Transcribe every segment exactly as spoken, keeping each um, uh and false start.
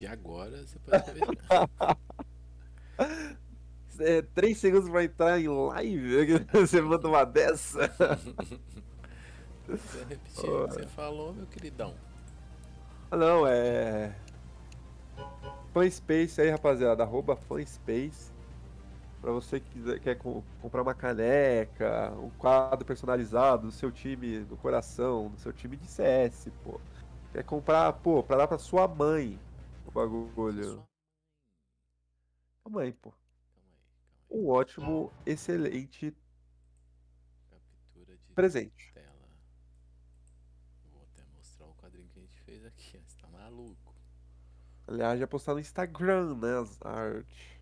agora você pode ver. É, três segundos pra entrar em live, você manda uma dessa. Você repetir o que você Oh. falou, meu queridão. Ah, não, é. Fanspace aí, rapaziada. Arroba Fanspace. Pra você que quiser, quer co- comprar uma caneca, um quadro personalizado do seu time do coração, do seu time de C S, pô. Quer comprar, pô, pra dar pra sua mãe o Nossa, sua bagulho. mãe. Sua mãe, pô. Calma aí, calma aí. Um ótimo, excelente Captura de presente. tela. Vou até mostrar o quadrinho que a gente fez aqui. Você tá maluco? Aliás, já postar no Instagram, né, as artes.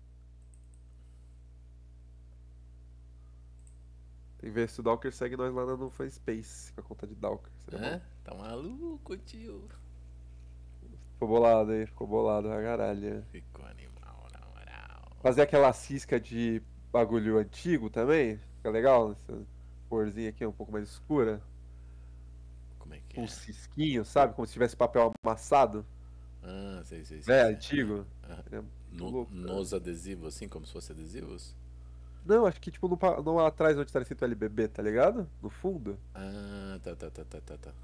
Tem que ver se o Dawker segue nós lá no Fanspace, com a conta de Dawker. Seria bom. Hã? Tá maluco, tio? Ficou bolado aí, ficou bolado, a caralho. Ficou animal, na moral. Fazer aquela cisca de bagulho antigo também. Fica legal, essa corzinha aqui um pouco mais escura. Como é que Com um é? cisquinho, sabe? Como se tivesse papel amassado. Ah, sei, sei, sei, É, sei. antigo. Ah, É muito no- louco, cara. nos adesivos, assim, como se fossem adesivos? Não, acho que tipo no, pa- no atrás onde tá escrito L B B, tá ligado? No fundo. Ah, tá, tá, tá, tá, tá, tá.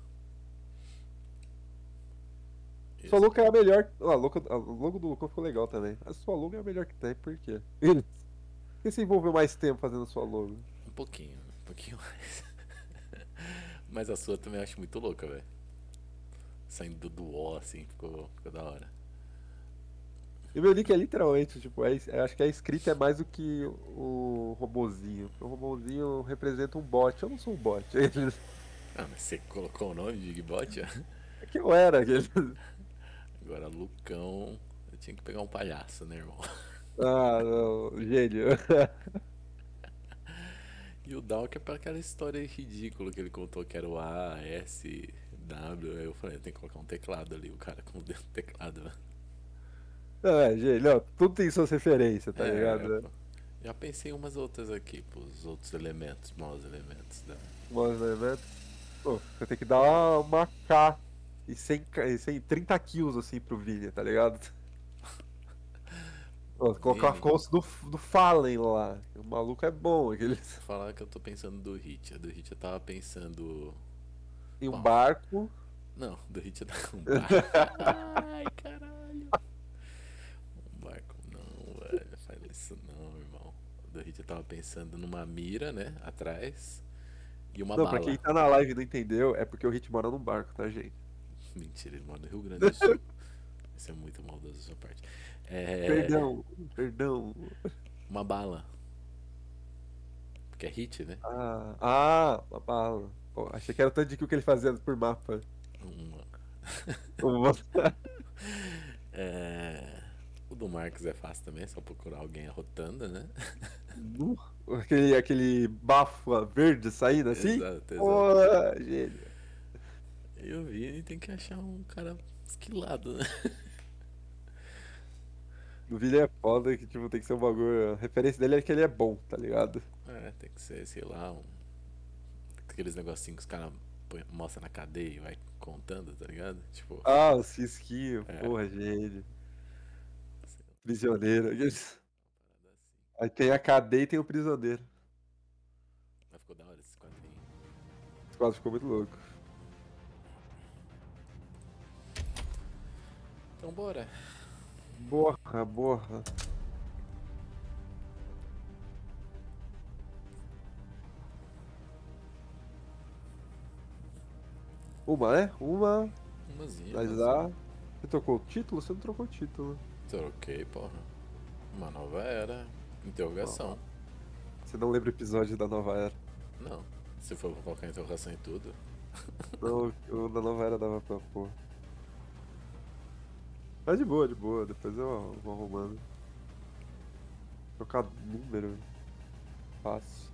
Sua Isso. logo é a melhor. Ah, a logo, a logo do Lucão ficou legal também. A sua logo é a melhor que tem, por quê? Ele. Por que você envolveu mais tempo fazendo a sua logo? Um pouquinho, um pouquinho mais. Mas a sua também eu acho muito louca, velho. Saindo do O, assim, ficou, ficou da hora. E meu nick é literalmente, tipo, é, é- acho que a escrita é mais do que o robozinho. O robozinho representa um bot. Eu não sou um bot. Ele- Ah, mas você colocou o nome de Gigbot? É que eu era. Aquele... Agora, Lucão. Eu tinha que pegar um palhaço, né, irmão? Ah, não, gênio. E o Dawk é pra aquela história ridícula que ele contou que era o A, S, W. Aí eu falei, tem que colocar um teclado ali, o cara com o dedo no teclado, velho. Não, é, gênio. Não, tudo tem suas referências, tá É, ligado? pô. Já pensei em umas outras aqui, pros outros elementos, maus elementos da. Mas, né, né? Pô, você tem que dar uma, uma K e cem, K- e cem, trinta quilos assim pro Vini, tá ligado? Pô, colocar a Vini, força do, do Fallen lá. O maluco é bom. Aquele... vou falar que eu tô pensando do Hit. A do Hit eu tava pensando. Em um Bom, barco. não, do Hit eu tava com um barco. Ai, caralho. Um barco não, velho. Faz isso não, irmão. O do Hit eu tava pensando numa mira, né? Atrás. E uma Não, pra quem bala. tá na live e não entendeu, é porque o Hit mora num barco, tá, gente? Mentira, ele mora no Rio Grande do Sul. Isso é muito maldoso da sua parte. É. Perdão, perdão. Uma bala. Porque é hit, né? Ah, ah, uma bala. Pô, achei que era o tanto de kill que ele fazia por mapa. Uma. Uma- É. O do Marcos é fácil também, é só procurar alguém arrotando, né? Nu. Aquele, aquele bafo verde saindo assim? Exato, Pô, exato. gênio. E o Vini tem que achar um cara esquilado, né? O Vini é foda que tipo, tem que ser um bagulho. A referência dele é que ele é bom, tá ligado? É, tem que ser, sei lá, um... aqueles negocinhos que os caras mostram na cadeia e vai contando, tá ligado? Tipo, Ah, o Cisquinho, é, porra, gênio. sei lá, Prisioneiro. uma parada assim. Aí tem a cadeia e tem o prisioneiro. Mas ficou da hora esse quadrinho. Esse quadro ficou muito louco. Então bora. Borra, borra. Uma, né? Uma. Umazinha, Mas umazinha. dá. Você trocou o título? Você não trocou o título. Troquei, porra. Uma nova era. Ah, Interrogação. você não lembra o episódio da nova era. Não. Se for pra colocar interrogação em tudo. Não, o da nova era dava pra pôr. Mas de boa, de boa. Depois eu vou arrumando. Trocar número. Fácil.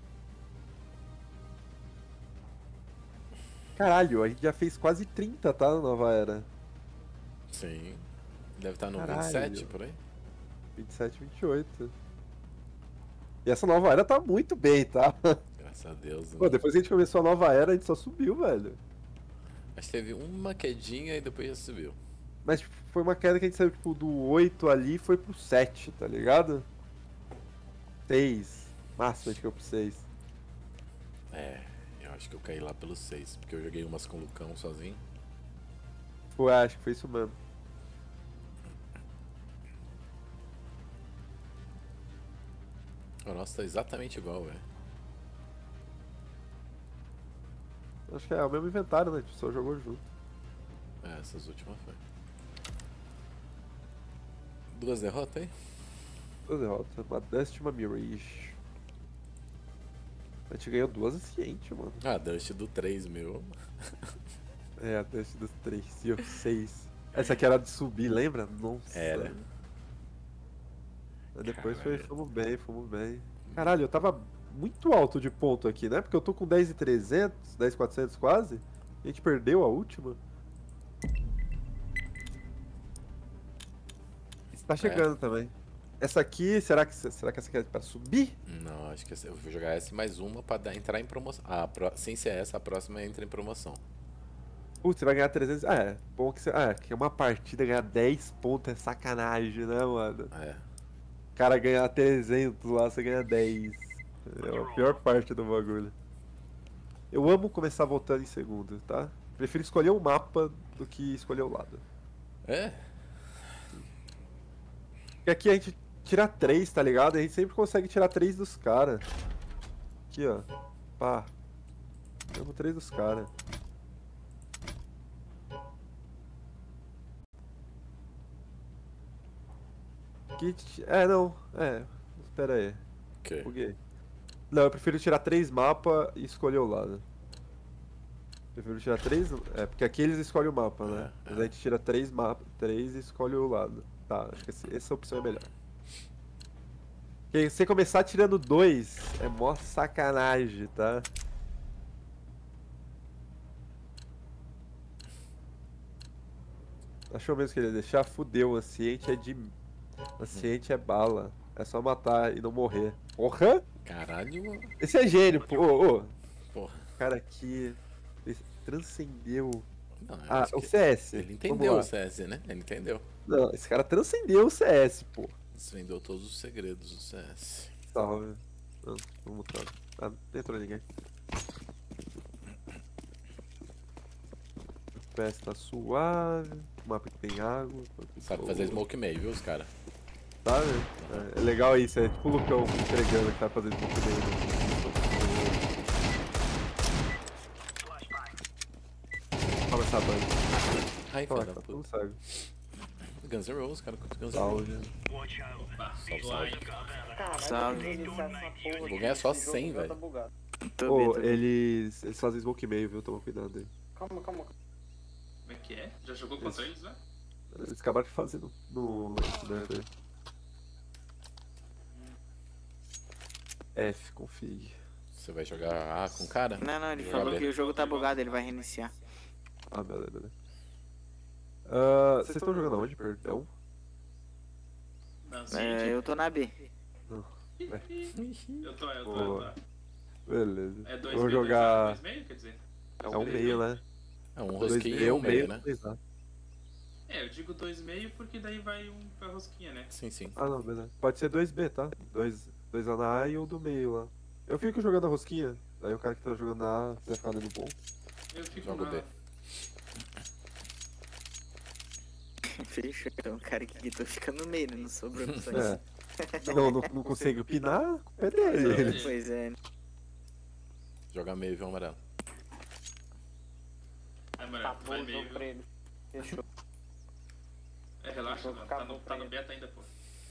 Caralho, a gente já fez quase trinta, tá? Na nova era. Sim. Deve estar no vinte e sete Caralho. por aí. vinte e sete, vinte e oito. E essa nova era tá muito bem, tá? Graças a Deus. Pô, Né? depois que a gente começou a nova era, a gente só subiu, velho. Acho que teve uma quedinha e depois já subiu. Mas tipo, foi uma queda que a gente saiu tipo, do oito ali e foi pro sete, tá ligado? seis. Máximo a gente caiu pro seis. É, eu acho que eu caí lá pelo seis, porque eu joguei umas com o Lucão sozinho. Pô, acho que foi isso mesmo. O nosso tá exatamente igual, velho. Acho que é o mesmo inventário, né? A gente só jogou junto. É, essas últimas foi. Duas derrotas, hein? Duas derrotas. Uma Dust e uma Mirage. A gente ganhou duas acientes, mano. Ah, Dust do três, meu. É, a Dust dos três e o seis. Essa aqui era de subir, lembra? Nossa. Era. Mas depois foi, Caralho. fomos bem, fomos bem. Caralho, eu tava muito alto de ponto aqui, né? Porque eu tô com dez mil e trezentos, dez mil e quatrocentos quase. E a gente perdeu a última. Tá chegando também. Essa aqui, será que, será que essa aqui é pra subir? Não, acho que essa- eu vou jogar essa e mais uma pra dar- entrar em promoção. Ah, pro- sem ser essa, a próxima entra em promoção. Putz, você vai ganhar trezentos. Ah, é. Bom que você. Ah, que uma partida ganhar dez pontos é sacanagem, né, mano? É. O cara ganhar trezentos lá, você ganha dez. É a pior parte do bagulho. Eu amo começar votando em segundo, tá? Prefiro escolher o mapa do que escolher o lado. É? Porque aqui a gente tira três, tá ligado? A gente sempre consegue tirar três dos caras. Aqui, ó. Pá. Tiramos três dos caras. Kit. É, não. É. Espera aí. O quê? Buguei. Não, eu prefiro tirar três mapas e escolher o lado. Prefiro tirar três. É, porque aqui eles escolhem o mapa, né? É, Mas é. a gente tira três mapas, três e escolhe o lado. Tá, acho que esse- essa opção é melhor. Porque se você começar tirando dois, é mó sacanagem, tá? Achou mesmo que ele ia deixar? Fudeu, o anciente é de. O anciente é bala. É só matar e não morrer. Porra! Caralho. Esse é gênio, pô. Ô, ô. Porra. Cara, aqui transcendeu. Não, eu Ah, acho o que C S. Ele Vamos entendeu lá. o C S, né? Ele entendeu. Não, esse cara transcendeu o C S, pô. Desvendou todos os segredos do C S. Salve. Não, vamos mudar. Ah, não entrou ninguém. O P S tá suave. O mapa que tem água. Sabe fazer smoke meio, viu, os caras? Tá, né? É, é legal isso, é tipo o Lucão entregando que tá fazendo smoke meio. Toma essa banha. Ai, Toma, filho da tá tudo puta. cego. Guns N' Roses, cara, curto Guns N' Salve. Roses. Salve, salve. Caralho, Salve. eu vou iniciar essa porra Vou aqui, ganhar só esse jogo cem, já tá velho. bugado. Tô bem, Ô, tô bem. eles, eles fazem smoke meio, viu? Toma cuidado aí. Calma, calma. Como é que é? Já jogou contra eles, né? Eles acabaram de fazer no. no né, velho? F, config. Você vai jogar A com o cara? Não, não, ele Jogar falou B. que o jogo tá bugado, ele vai reiniciar. Ah, beleza, beleza. Ah, vocês estão jogando aonde, perdão? Não, É, eu tô na B. Eu tô, eu tô, Boa. eu tô. Beleza. É dois Vou meio, jogar. dois meio, quer dizer? É um meio, né? É um Dois rosquinho e meio, um meio, né? dois A. É, eu digo dois meio porque daí vai um pra rosquinha, né? Sim, sim. Ah, não, beleza. Pode ser dois B, tá? Dois, dois A na A e um do meio lá. Eu fico jogando a rosquinha. Daí o cara que tá jogando na A, você vai ficar dando bom. Eu fico Jogo na... B. Fechou. Então o cara que gritou fica no meio, né? Não sobrou opções. É. Não, não, não consigo pinar, é dele. Pois é. Joga meio, viu, amarelo? É, mano, Acabou vai o meio, jogo viu? pra ele. Fechou. É, relaxa, Jogo mano. Tá no, acabou tá pra no ele. beta ainda, pô.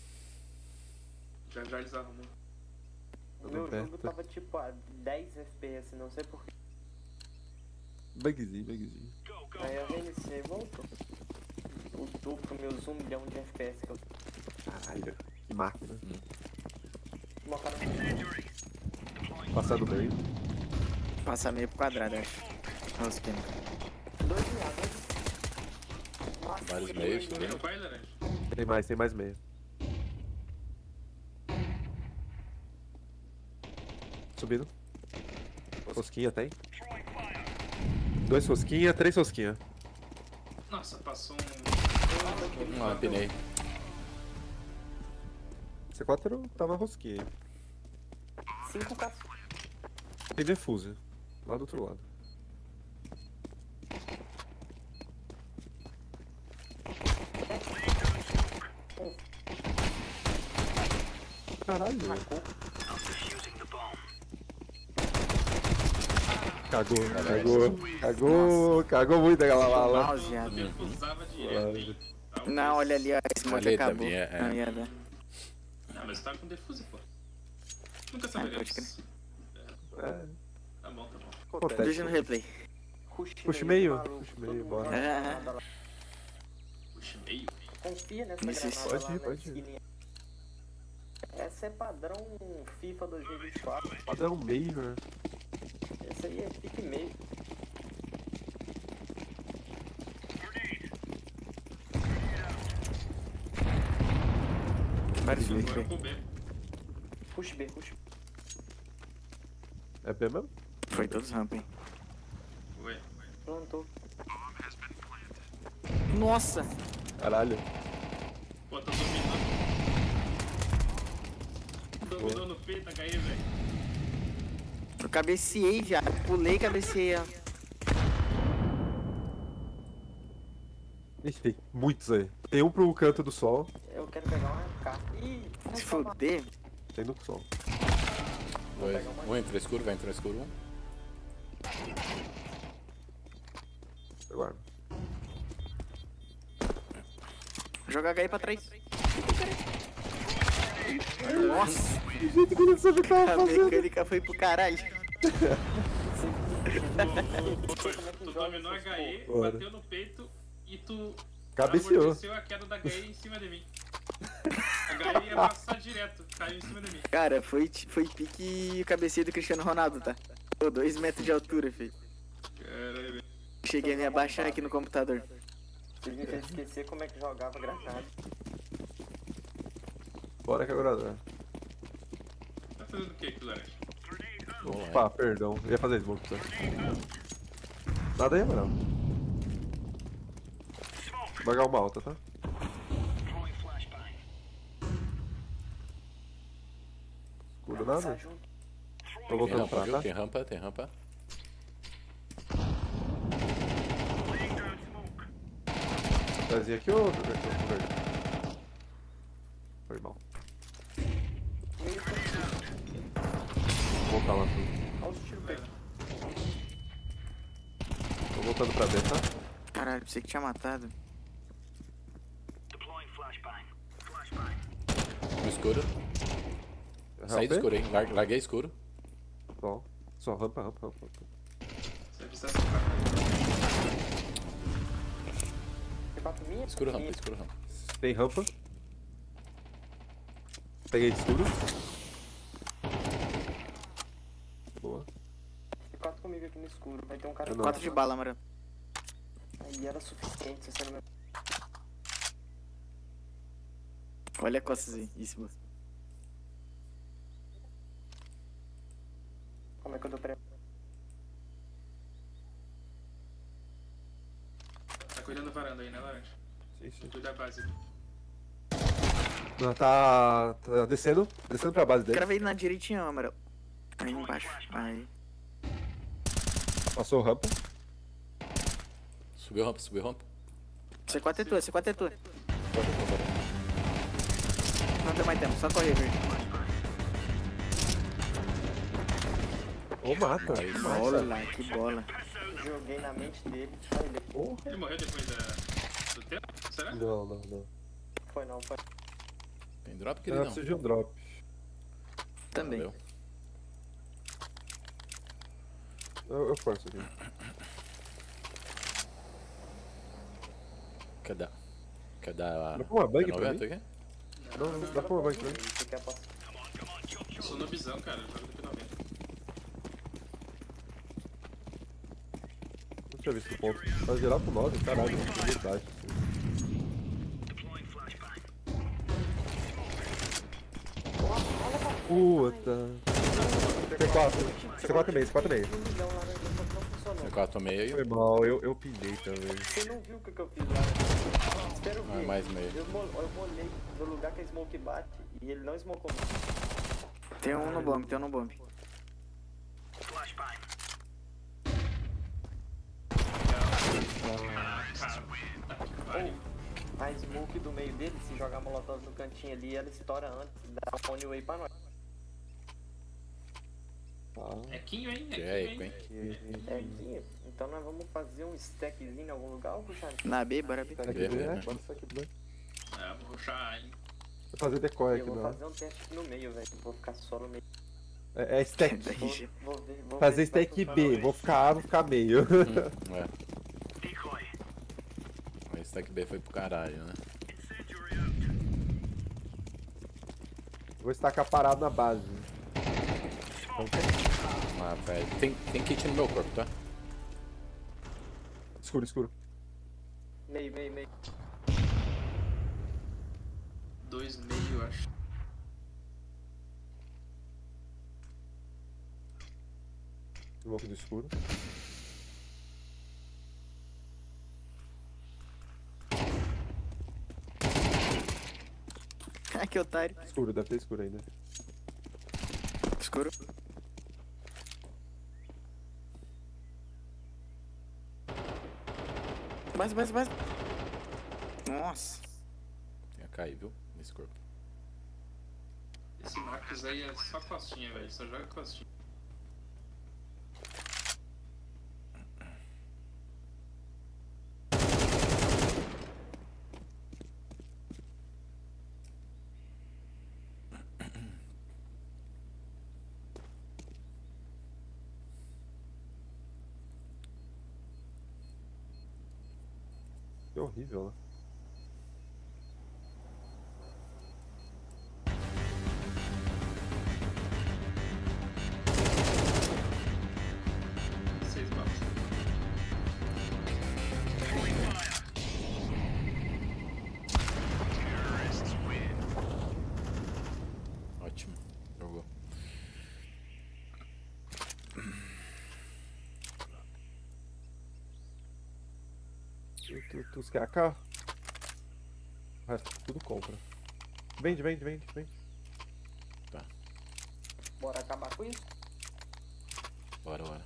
Já já eles arrumam. O meu beta. jogo tava tipo a dez F P S, não sei porquê. Bugzinho, bugzinho. Aí eu reiniciei e voltou. O duplo, meus um milhão de F P S que eu Caralho, que máquina. Uma cara Passar do meio. Passa meio pro quadrado, eu acho. Rosquinha. dois mil, dois Nossa, Vários que meios, doido. né? Meu pai, laranja. Tem mais, tem mais meio. Subindo. Rosquinha tem. Dois rosquinha, três rosquinha. Nossa, passou um... Não, pinei. C quatro tava rosquinha. cinco K. Tem defuse. Lá do outro lado. Caralho. Cagou, cagou, cagou, cagou muito aquela bala. Mouse, Eu viado. defusava direto, hein? Tá um Não, olha ali, ó. Esse monte Ali acabou. também, é, é. Não ia dar. Ah, mas tá com defuse, pô. Nunca Ah, saberemos. pode É, Tá bom, tá bom. acontece. Veja no replay. Puxa meio, puxa meio, bora. Ah, Puxa, meio. Confia nessa Isso, isso. granada Pode lá ir, na pode ir. esquininha. Essa é padrão FIFA dois mil e vinte e quatro. Padrão Major. Esse aí é pique meio. vários Sim. filmes. Agora pro B. Push B, push B. É B mesmo? Foi todos rampa, hein. Ué. Plantou. Nossa! Caralho. Pô, tô dominando. Dominou no peito, H E, velho. Eu cabeceei, viado. Pulei e cabeceei, ó. Ixi, tem muitos aí. Tem um pro canto do sol, Eu quero pegar uma K. Ih, Se não tá fuder. tem no sol. Dois. Um entra escuro, vai entrar escuro. Um. Eu guardo. Joga H I pra trás. Nossa! Que jeito que ele sabe o que tava A fazendo. mecânica foi pro caralho. Tu dominou H E, Bora. bateu no peito e tu Cabeceou. amorteceu a queda da H E em cima de mim. A H E ia passar direto, caiu em cima de mim. Cara, foi, foi pique cabeceio do Cristiano Ronaldo, tá? Pô, dois metros de altura, filho. Caralho, velho. Cheguei a me abaixar aqui no computador. Vocês me fez esquecer como é que jogava granada. Bora que agora dá. Tá fazendo o que aqui, Laranja? Opa, perdão. Eu ia fazer smoke, tá? Nada aí, mano. Vou pagar uma alta, tá? Escuro Tá nada? junto. Tô Tem voltando rampa, pra viu? cá. Tem rampa, tem rampa. Trazer aqui ou... Foi mal. Meio Vou voltar lá tudo. Olha os tiros pegando. Tô voltando pra B, tá? Caralho, pensei que tinha matado. No escuro. Saí do escuro, hein? Lar- Larguei escuro. Só. Só rampa, rampa, rampa. rampa. Você precisa ficar. Tem quatro minha? Escuro rampa, Minha. escuro rampa. Tem rampa. Peguei de escuro. Boa. Tem quatro comigo aqui no escuro. Vai ter um cara Eu não. Quatro de bala, mano. Aí era suficiente, sinceramente. Olha a costas aí. Isso, mano. Como é que eu tô pre... Tá cuidando da varanda aí, né, Laranja? Sim, sim. Cuida da base. Não, tá, tá descendo. Descendo pra base dele. Gravei na direitinha, ó, Amaral. Aí embaixo. Aí. Passou rampa. Subiu rampa, subiu rampa. C quatro é tua, C quatro é tua. Não tem mais tempo, só correr, verde. Ô, mata. Aí, Bola, que bola. Joguei na mente dele. Aí ele... Porra. Ele morreu depois da... do tempo? Será? Não, não, não. Foi não, foi. Tem drop, Eu queridão? preciso de um drop. Também. Valeu. Eu, eu forço aqui. Cadê? Cadê a... Dá pra uma bug a pra noventa mim? aqui? Não, não, dá pra uma bug pra mim. Você quer passar? Eu sou nobizão, cara. Eu jogo do P noventa. Deixa eu ver esse ponto. Vai virar pro nove, caralho. Que verdade. Puta. C quatro. C quatro meio, C quatro meio. Um milhão laranja, só que não funcionou. C quatro meio. Foi mal, eu, eu pilhei também. Você não viu o que, que eu fiz lá? Espera o Ah, quê? mais meio. Eu, mol- eu molhei no lugar que a smoke bate e ele não smocou. Tem um no bomb, tem um no bomb. Ou a smoke do meio dele, se jogar molotov no cantinho ali, ela estoura antes, dá um one way pra nós. É Quinho, hein? Que É é, Quinho, hein? hein? É aqui, então nós vamos fazer um stackzinho em algum lugar ou puxar? Na B, bora B. Tá aqui, Beleza. né? Bora isso aqui, bora. É, vou rushar, hein? Vou fazer decoy Eu aqui, vou não. fazer um teste aqui no meio, velho. Vou ficar só no meio. É, é stack. Daí Vou, já- vou ver, vou Fazer ver se vai stack funcionar. B. Vou ficar A, vou ficar meio. Hum, é. Mas stack B foi pro caralho, né? Vou estacar parado na base. Ah, velho. Tem, tem kit no meu corpo, tá? Escuro, escuro. Meio, meio, meio. Dois meio, eu acho. Smoke do escuro. Ai, que otário. Escuro, deve ter escuro ainda. Escuro. Base, base, base. Nossa. Ia cair, viu? Nesse corpo. Esse Marcos aí é só costinha, velho. Só joga costinha. Que horrível, né? Seis balas. Ótimo. Jogou. Tu, tu, tu quer A K? O resto tudo compra. Vende, vende, vende, vende. Bora acabar com isso? Bora, bora.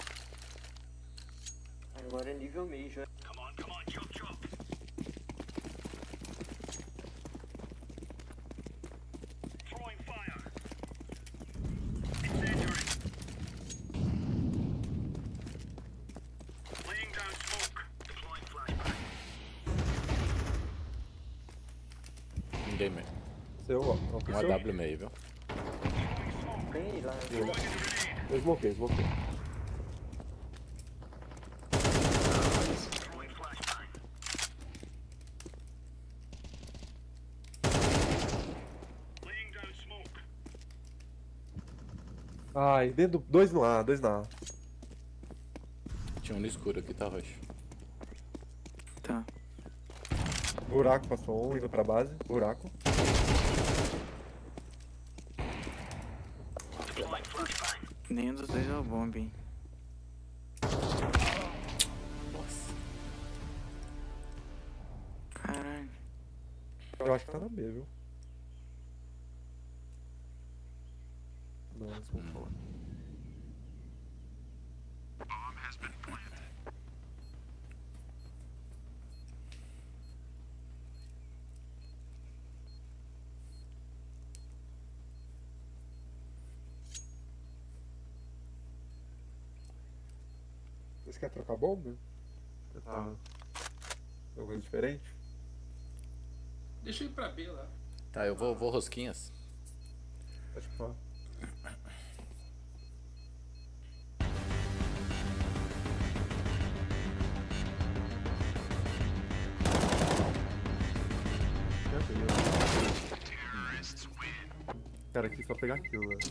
Agora é nível Major. Ninguém meio. Seu, ó. Ó, Um seu. A W meio, viu? Tem aí lá. Eu smokei, smokei. Ai, dentro do. Dois no A, dois na A. Tinha um no escuro aqui, tá roxo. Tá. Buraco passou um, indo pra base. Buraco. Nenhum dos dois é o bomb, hein. Nossa. Caralho. Eu acho que tá na B, viu? Não, smokou. Vocês querem trocar bomba? Tá. Alguma coisa diferente? Deixa eu ir pra B lá. Tá, eu vou, vou rosquinhas. Pode falar. Cara, aqui só pegar aquilo, velho.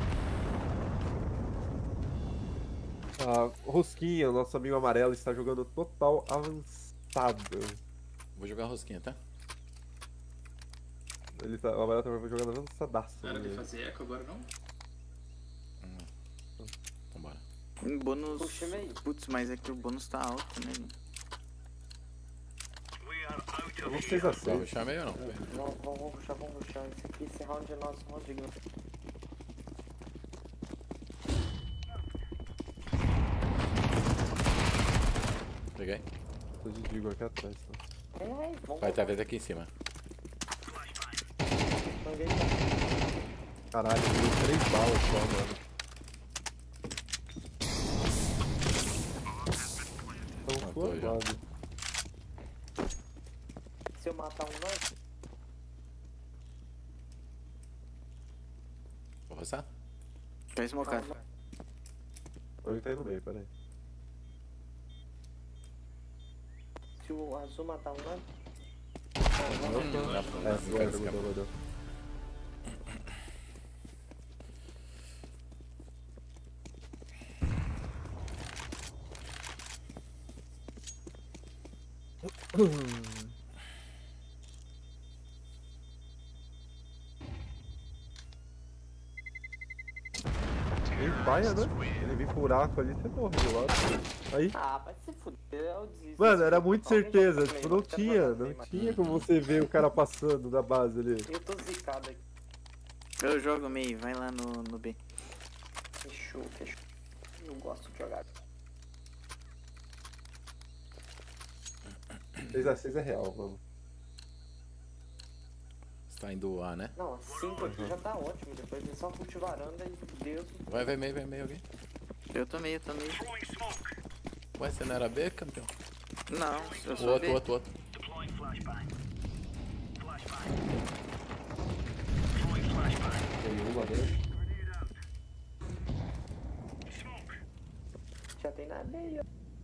Ah, Rosquinha, nosso amigo amarelo, está jogando total avançado. Vou jogar rosquinha, tá? Ele tá, o amarelo tá jogando avançadaço. Não era de né? fazer eco agora, não? Então bora. Um bônus. Puxa meio. Putz, mas é que o bônus tá alto, né? We are out Vamos seis a Vai seis. rushar meio ou não? Vamos, vamos rushar, vamos rushar. Esse aqui, esse round é nosso, Rodrigo. Peguei. Tô de Digo aqui atrás, tá? É, vamos. Vai ter vez aqui em cima. Caralho, eu dei três balas só, mano. Tão Matou já. formado. Se eu matar um, nós. Vou roçar? Tá esmocado. Ele tá aí no meio, peraí. Se o azul matar um, nós. Hum, dá pra- É, não quero guarda, esse guarda, campo. guarda. Ele paia, né? Ele vem pro buraco ali, você morre do lado. Aí. Ah, vai se fuder, eu desisto. Mano, era muito Alguém certeza. joga Tipo, comigo, não quero tinha, jogar não comigo, tinha como você ver o cara passando da base ali. Eu tô zicado aqui. Eu jogo meio, vai lá no, no B. Fechou, fechou. Eu gosto de jogar. seis a seis é real, mano. Você tá indo A, né? Não, a cinco aqui já tá ótimo. Depois vem só curte varanda e Deus. Vai, vai meio, vai meio alguém. Eu tô meio, eu tô meio. Ué, você não era B, campeão? Não, eu O sou outro, B. o outro, o outro. Tem uma, né? Já tem na meia.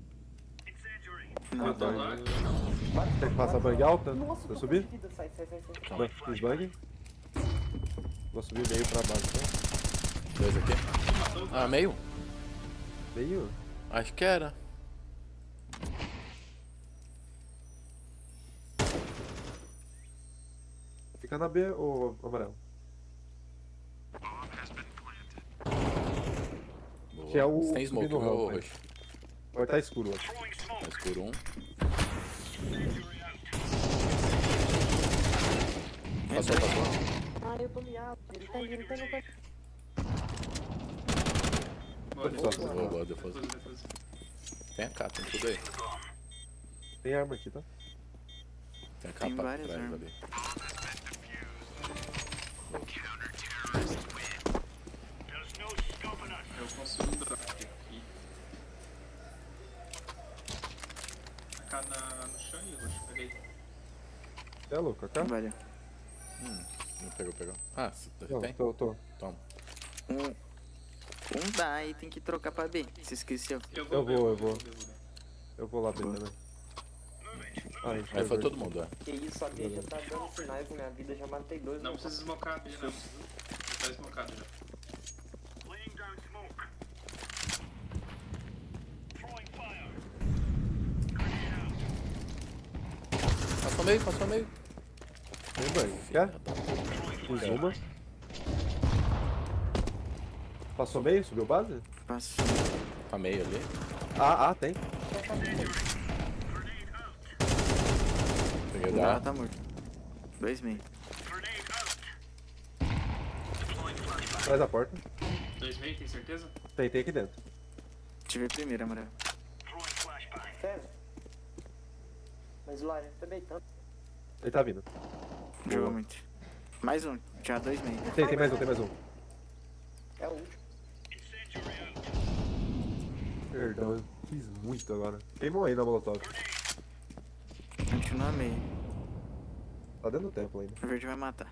Não, Matou lá. Tem que passar bang alta? Nossa, Pra tô subir? com vida. Sai, sai, sai, sai. Vai, fiz bang. Vou subir meio pra baixo, tá? Dois aqui. Ah, meio? Meio? Acho que era. Fica na B ou amarelo? Boa. Que é o- Você tem smoke, subindo meu o rampa. roxo. Vai estar escuro, ó. Tá escuro um. Passou, passou. Ah, eu tô miado. Ele tá indo, ele tá indo. Tá... Boa, Tô defesa. Boa, boa, depois. Defesa, defesa. Tem a K, tem tudo aí. Tem arma aqui, tá? Tem a K Tem pra várias trás armas. ali. Eu consigo um drop aqui. A K na, no chão e roxo. Peguei. Você é louco, cá? Valeu. Hum, não pegou, pegou. Ah, você Não, tem? tô, tô. Toma. Um, um dá e tem que trocar pra B. Você esqueceu. Eu Eu vou, eu vou. B, eu vou. Eu vou lá B também. Ai, Aí foi todo mundo, é. Que isso, a B já tá dando sinais na minha vida. Já matei dois. Não no- precisa esmocar a B, não. Tá esmocado já. Passou meio, passou meio. Tem bang. Quer? Fiz uma. Passou meio? Subiu base? Passou. Tá meio ali. Ah, ah, tem. Peguei o O dela da. tá morto. Dois meio. Atrás da porta. Dois meio, tem certeza? Tem, tem aqui dentro. Tive primeiro, amarelo. Sério? Mas o Larian tá deitando. Ele tá vindo. Jogou muito. Mais um. Já dois meio. Tem, tem mais um, tem mais um. É o último. Perdão, eu fiz muito agora. Queimou aí na molotov. Continua meio. Tá dando tempo ainda. O verde vai matar.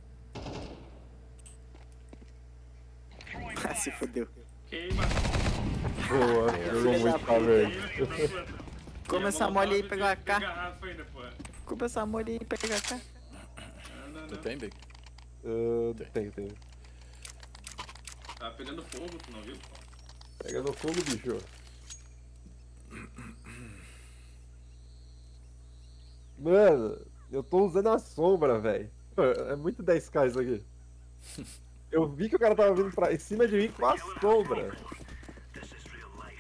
Ah, se fodeu. Queima. Boa, jogou Filha da muito, tá puta. verde. Come essa mole aí e pega a K. Garrafa ainda, pô. Culpa essa molha aí e pega a K. Não, não, Tu não. tem, Big? Ah, tem, tem. Tá pegando fogo, tu não viu? Pega no fogo, bicho. Mano, eu tô usando a sombra, velho. É muito dez K isso aqui. Eu vi que o cara tava vindo pra em cima de mim com a sombra.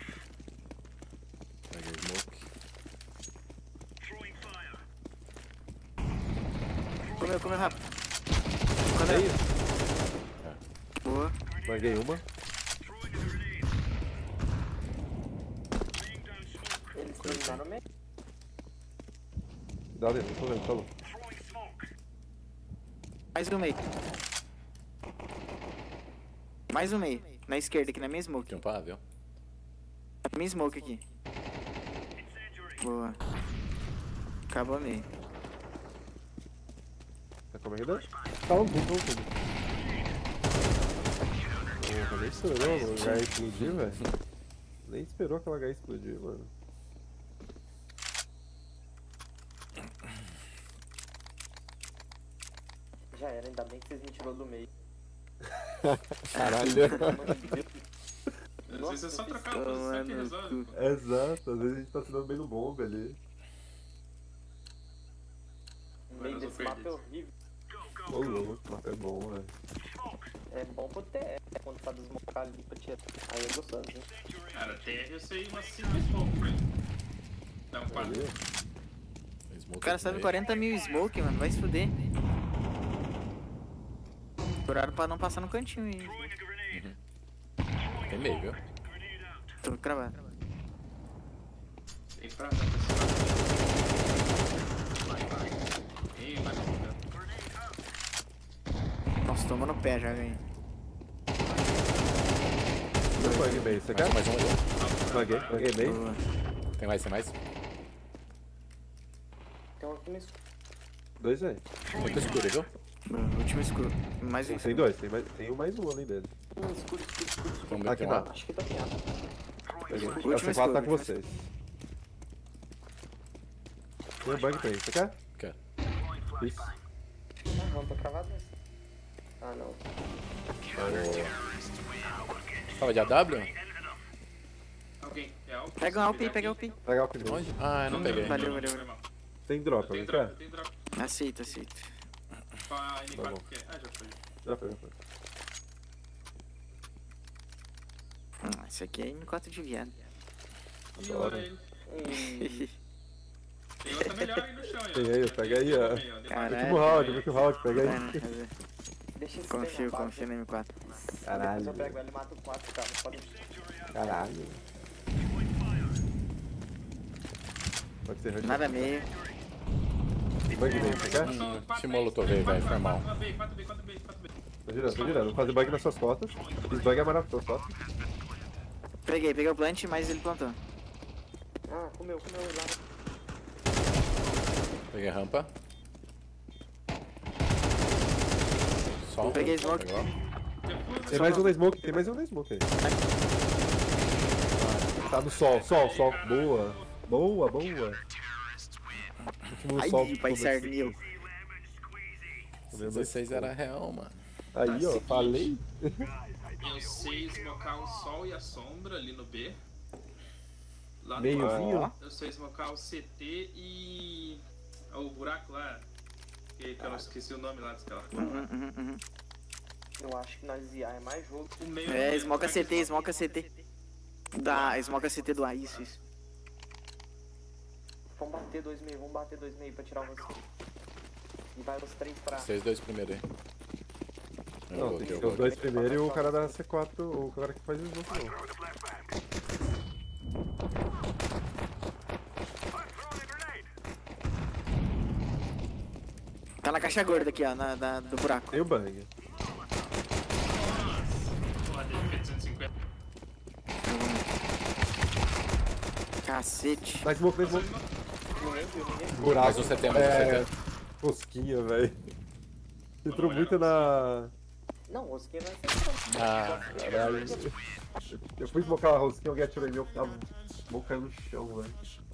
Peguei smoke. comeu, comeu rápido. Quando Meio. Boa. Banguei uma. Eles terminaram no meio. Dá dentro, tô vendo, falou. Mais um meio. Mais um meio. Na esquerda aqui, na minha smoke. Tem um pá, viu? Na minha smoke aqui. Boa. Acabou meio. Tá com a ainda? Calma, vamos, vamos, vamos. Porra, nem esperou o H explodir, velho. Nem esperou aquela H explodir, mano. Já era, ainda bem que vocês me tirou do meio. Caralho. Às vezes é só trocar a posição que resolve. pô. Exato, às vezes a gente tá se dando bem no bombe ali. O meio Mas eu desse mapa é perdi. horrível. Ô louco, o mapa é bom, velho. É bom pro T R quando tá desmocar ali pra tirar. Aí é gostoso, hein? Cara, T R eu sei umas cinco smoke, velho. Dá um quatro. Ali. O cara sabe quarenta mil smoke, mano. Vai se fuder. Curaram pra não passar no cantinho aí. Tem meio, viu? Tô cravado. Tem pra dar pra esse lado. Ih, mais um. Nossa, tomou no pé já, ganhei. Eu banguei meio, você quer? Mais um, mais um. Banguei, banguei meio. Boa. Tem mais, tem mais? Tem um aqui no escuro. Dois aí. Muito escuro, viu? Boa. Último escuro. Mais um. Tem, tem dois, tem, mais, tem um mais um além dele. Um escuro, escuro, escuro, escuro. Tem um Aqui tem não. lá. Acho que tá piado. Peguei. Último A C quatro tá com escuro, vocês. Tem um bug pra ele, você quer? Quero. Isso. Ah, não, tô cravado nesse. Ah, não. Tava de A W? Alguém, é algo? Pega um Alpi, pega um Alpi. Pegar o primeiro. Onde? Ah, eu não peguei. Valeu, valeu, valeu. Tem drop, Tem alguém drop, quer? tem drop. Aceito, aceito. Pra M Tá quatro bom. que é. Ah, já foi. Já foi, já foi. Hum, esse aqui é M quatro de viado. Ih, olha ele. Hum, Tem outra melhor aí no chão, ó. Tem aí, pega aí, ó. Meio, depois- Caralho. Último round, último round, pega Vai, aí. né, fazer. deixa esse Confio, bem na confio no M quatro. base. Caralho. Depois eu pego ele e mato o quatro, cara. Pode... Caralho. Pode ser rush. Nada meio. Bug meio, você quer? Hum, esse molotov aí, velho, foi mal. quatro B, quatro B, quatro B, quatro B. Tô girando, tô girando. Vou fazer bug nas suas costas. Fiz bug amarelo nas suas costas. Peguei, peguei o plant, mas ele plantou. Ah, comeu, comeu lá. Peguei a rampa. Só um. Peguei smoke. Pegou. Tem mais um na smoke, tem mais um na smoke aí. Tá no sol, sol, sol. Boa. Boa, boa. Último Ai, sol. pai Sarnil. dezesseis era real, mano. Aí, ó, falei. Eu sei esmocar o sol e a sombra ali no B. Lá no Meiozinho? A, eu sei esmocar o C T e o buraco lá. Que, que eu não esqueci o nome lá daquela. Uhum, uhum, uhum. Eu acho que nós I A é mais jogo. O meio É, do- smoca C T, smoca C T. Da, smoca C T do A, isso, isso. Vamos bater dois meio, vamos bater dois meio pra tirar você. E vai os três pra. Vocês dois primeiro aí. Eu Não, vou, tem que eu ser os vou. dois primeiro e o cara da C quatro, o cara que faz o smoke não. Tá na caixa gorda aqui, ó, na, da- do buraco. Tem o bang. Porra, dele fez duzentos e cinquenta. Cacete. Na smoke, na smoke. Ninguém viu, ninguém viu. Buraco. Mais um C T, mais um É, C T. rosquinha, velho. Entrou muito na... Não, o Rosquinha vai ser. Ah, Caralho. Eu fui smocar a rosquinha, alguém atirou em mim, eu tava... Vou cair no chão, velho.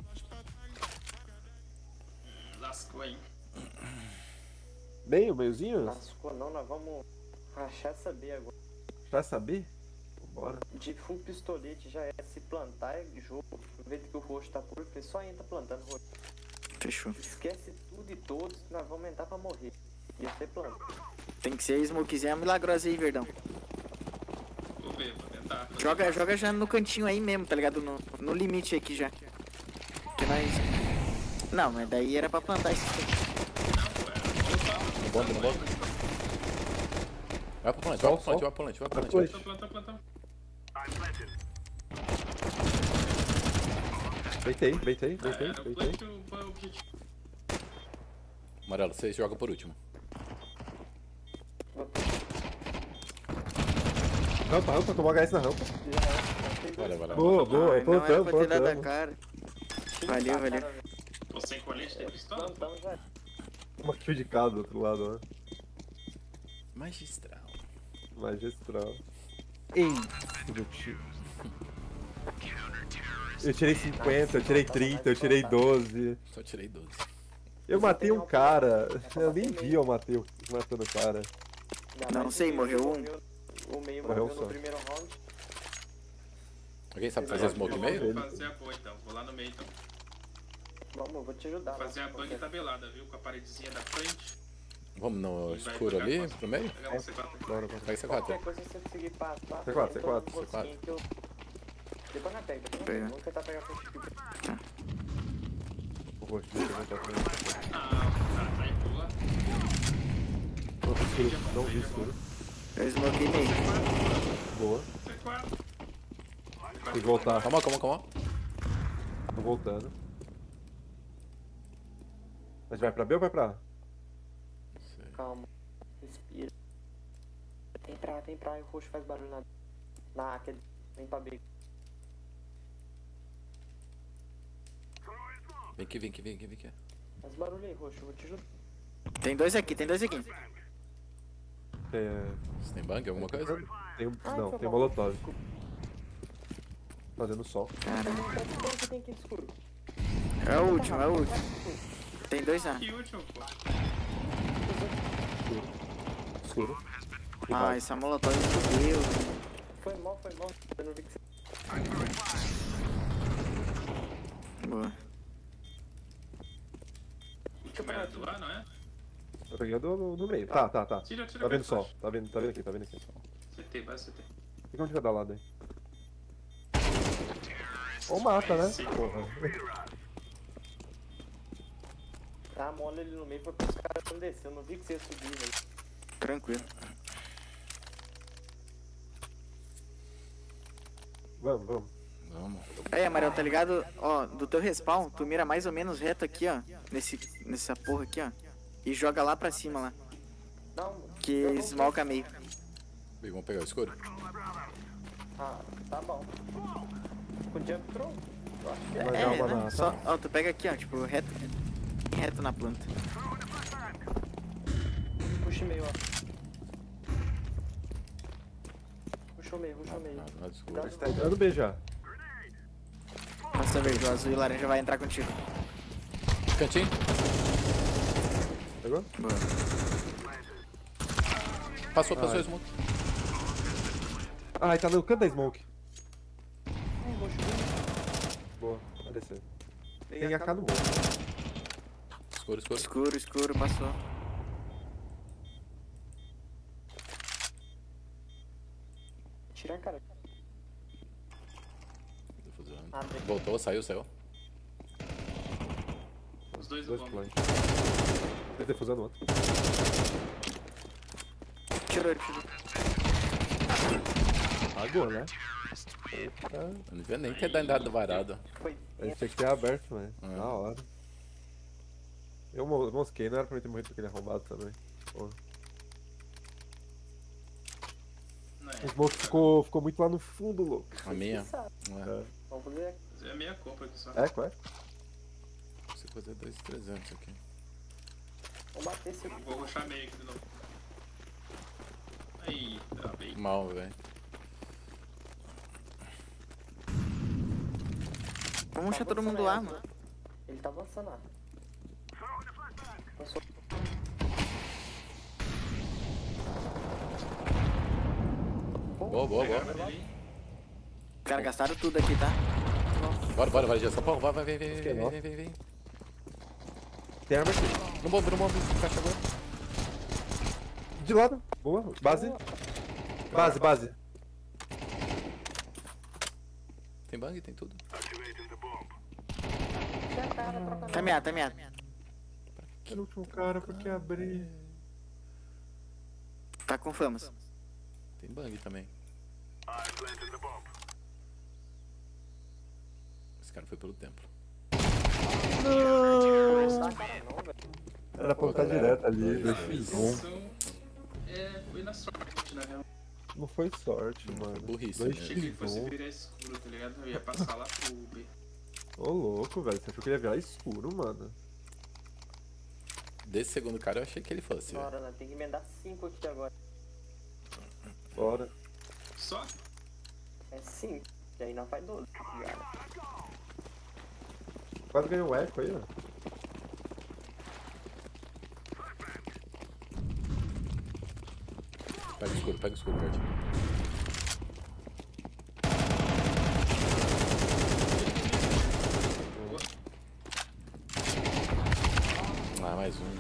Lascou, hein? Meio, meiozinho? Lascou não, nós vamos rachar essa B agora. Pra saber? Bora. De full pistolete já é se plantar é jogo. Aproveita que o roxo tá por você só entra plantando roxo. Fechou. Esquece tudo e todos que nós vamos entrar pra morrer. E você planta. Tem que ser smokezinha milagrosa aí, Verdão. Vou ver, vou tentar. Joga, joga já no cantinho aí mesmo, tá ligado? No, no limite aqui já. Que nós... Não, mas daí era pra plantar isso aqui. Não, ué. No bomb, no bomb. Vai pro plant, vai pro plant, vai pro plant, vai pro plant. Depois. Plantão, plantão, plantão. Deitei, deitei, Ah, deitei, era o deitei. plant o objetivo. Amarelo, você joga por último. Rampa, rampa, tomou H S na rampa. Bora, bora. Boa, boa, Ai, não era plantando, pra ter dado a plantando. cara. Valeu, valeu. Pô, sem colete tem pistola? Plantão, velho. Uma kill de cada do outro lado, né? Magistral. Magistral. Ei, meu tio. Eu tirei cinquenta, eu tirei trinta, eu tirei doze. Só tirei doze. Eu matei um cara. Eu nem vi eu matei o matando o cara. Ainda Não mais sei, que morreu um. O meio Morreu morreu só. no primeiro round. Alguém sabe fazer smoke meio? Vou fazer a boa então, vou lá no meio então. Vamos, eu vou te ajudar. Fazer a mano. bang tabelada, viu? Com a paredezinha da frente. Vamos no E vai escuro jogar ali, com as- pro meio? Pegar um C quatro. Bora, bora. Pega C quatro. Qualquer coisa você conseguir passar. C quatro, tem C quatro, todo um C quatro. rosquinho que eu- Depois na pega, depois na Pega. pega. Vamos tentar pegar a frente aqui. Por favor, deixa eu voltar pra mim. Ah, o cara tá em boa. Nossa, escuro. Não vi escuro. Eu smokei meio. Boa. C quatro. Tem que voltar. Calma, calma, calma. Tô voltando. A gente vai pra B ou vai pra A? Calma. Respira. Tem pra, tem pra. E o roxo faz barulho na. Na aquele. Vem pra B. Vem aqui, vem aqui, vem aqui, vem aqui. Faz barulho aí, roxo. Eu vou te ajudar. Tem dois aqui, tem dois aqui. Tem, é, Você tem bang, alguma coisa? tem um, Ai, não, foi tem mal. molotov. Fazendo sol. Cara, Quanto que tem aqui de escuro? é o último, é o último. Tem dois A. Que último, pô. Escuro. Ah, essa molotov me fudeu. Foi mal, foi mal. Eu não vi que você. Boa. Último era do A, não é? Eu peguei a do, do, do meio. Tá, tá, tá. Tira, tira. Tá vendo pra sol. baixo. Tá vendo, tá vendo aqui, tá vendo aqui. C T, vai C T. Fica onde vai dar lado aí. Ou mata, né? Porra. Tá mole ali no meio, foi pros caras não descer. Eu não vi que você ia subir, velho. Tranquilo. Vamos, vamos. Vamos. Aí, amarelo, tá ligado? Ó, do teu respawn, tu mira mais ou menos reto aqui, ó. Nesse, nessa porra aqui, ó. E joga lá pra cima lá. Não, Que eu não- smoca meio. Bem, vamos pegar o escuro? Ah, tá bom. Com o jump throw? Eu acho que é. Vai É, dar uma né? na- Só, ó, tu pega aqui, ó, tipo, reto. Bem reto na planta. Puxa meio, ó. Puxou meio, puxou meio. Nada, nada escuro. Dá- Tá entrando B já. Nossa, verde, o azul e o laranja vai entrar contigo. Cantinho? Pegou? Boa. Passou, passou Ai. o smoke. Ah, tá no canto da smoke. Ai, roxo. Boa, vai descer. Tem A K no bom. Escuro, escuro. Escuro, escuro, passou. Tira a cara. Defusando. Ah, bem. Voltou, saiu, saiu. Os dois Dois vão. plant. Tem defusando o outro. Tirou, tirou. Pagou, né? Eita. Eu não devia nem ter dado varado. Foi. A gente tinha que ter aberto, mano. É. Na hora. Eu mo- mosquei, não era pra mim ter morrido porque ele é arrombado também. Pô. Não O é. smoke ficou, ficou muito lá no fundo, louco. A minha. Você sabe. É. Vamos fazer. É meia compra aqui só. É, qual é? Você fazer dois mil e trezentos aqui. Vamos bater esse. Vou rushar meio aqui de novo. Aí, tá bem. Mal, velho. Vamos Tá deixar todo avançando mundo lá, aí, mano. Ele tá avançando lá. Passou. Boa, boa, boa. Pegaram ele ali. Cara, gastaram tudo aqui, tá? Bora, bora, vai, São Paulo. Vai, vai, vem, vem, Acho que vem, é vem, vem, vem. Tem arma aqui. No bombe, no bombe. Caixa agora. De lado. Boa. Base. Base, base. Tem bang, tem tudo. Tira a cara, troca Tá meado, tá meado. Era o último cara, porque abri. Tá com famas. Tem bang também. Esse cara foi pelo templo. Não, cara, não, velho. Era pra botar direto ali, dois x um. Então, é, foi na sorte, na real. Não foi sorte, mano. burrice, dois né? Achei que ele x fosse um. virar escuro, tá ligado? Eu ia passar lá pro B. Ô louco, velho. Você achou que ele ia virar escuro, mano? Desse segundo cara eu achei que ele fosse. velho. Bora, né? Tem que emendar cinco aqui agora. Bora. Só? É cinco. E aí não faz doze, tá ligado? Quase ganhou um eco aí, ó. Pega o escuro, pega o escuro, perto. Ah, mais um.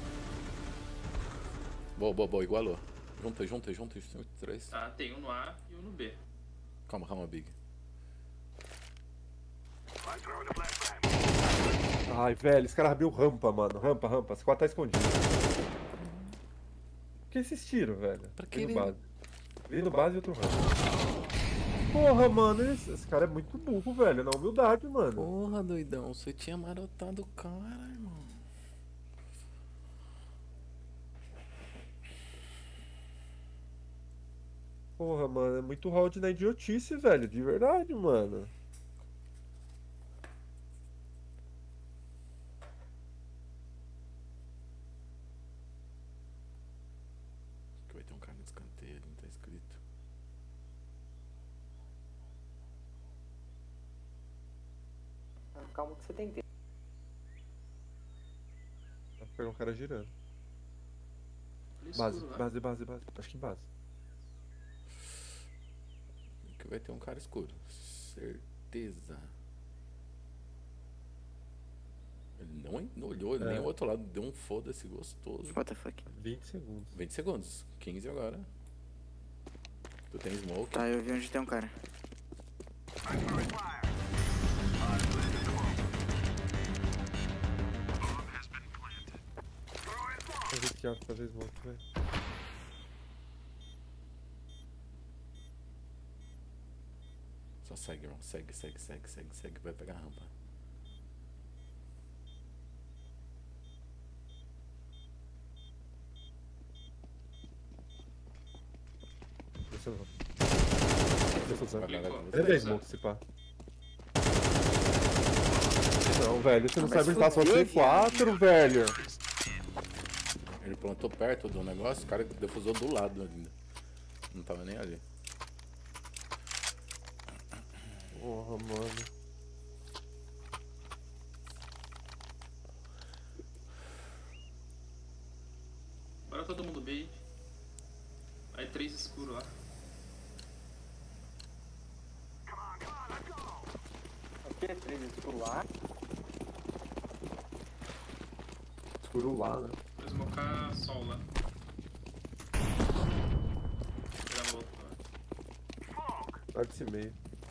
Boa, boa, boa, igualou. Junta, junta, junta, junta, três. Tá, tem um no A e um no B. Calma, calma, Big. Ai, velho, esse cara abriu rampa, mano. Rampa, rampa. Esse quatro tá escondido. Por que esses tiros, velho? Pra Vem no querer. base. Vem no base e outro rampa. Porra, mano, esse, esse cara é muito burro, velho. Na humildade, mano. Porra, doidão, você tinha marotado o cara, irmão. Porra, mano, é muito round na idiotice, velho. De verdade, mano. Que vai ter um cara no escanteio ali, não tá escrito. Ah, calma que você tem tempo. Vai pegar um cara girando. Olha Base, escuro lá. base, base, base. Acho que em base. Que vai ter um cara escuro. Certeza. Ele não, não olhou É. nem o outro lado, deu um foda-se gostoso. What the fuck? vinte segundos. vinte segundos, quinze agora. Tu tem smoke. Tá, eu vi onde tem um cara. Vou ver que arco fazer smoke, velho. Só segue, irmão. Segue, segue, segue, segue, segue. Vai pegar a rampa. Deixa eu ver. Deixa eu usar. Vai, vai, vai, Ele vai. é smoke, se pá. Não, velho, você não Mas sabe onde tá só fudeu, C quatro, velho. Ele plantou perto do negócio, o cara defusou do lado ainda. Não tava nem ali. Porra, mano. Bora todo mundo B. Aí três escuro lá. O que? três escuro lá? Escuro lá, né? Vou smocar sol lá. Pegar no outro lá. Vai desse meio.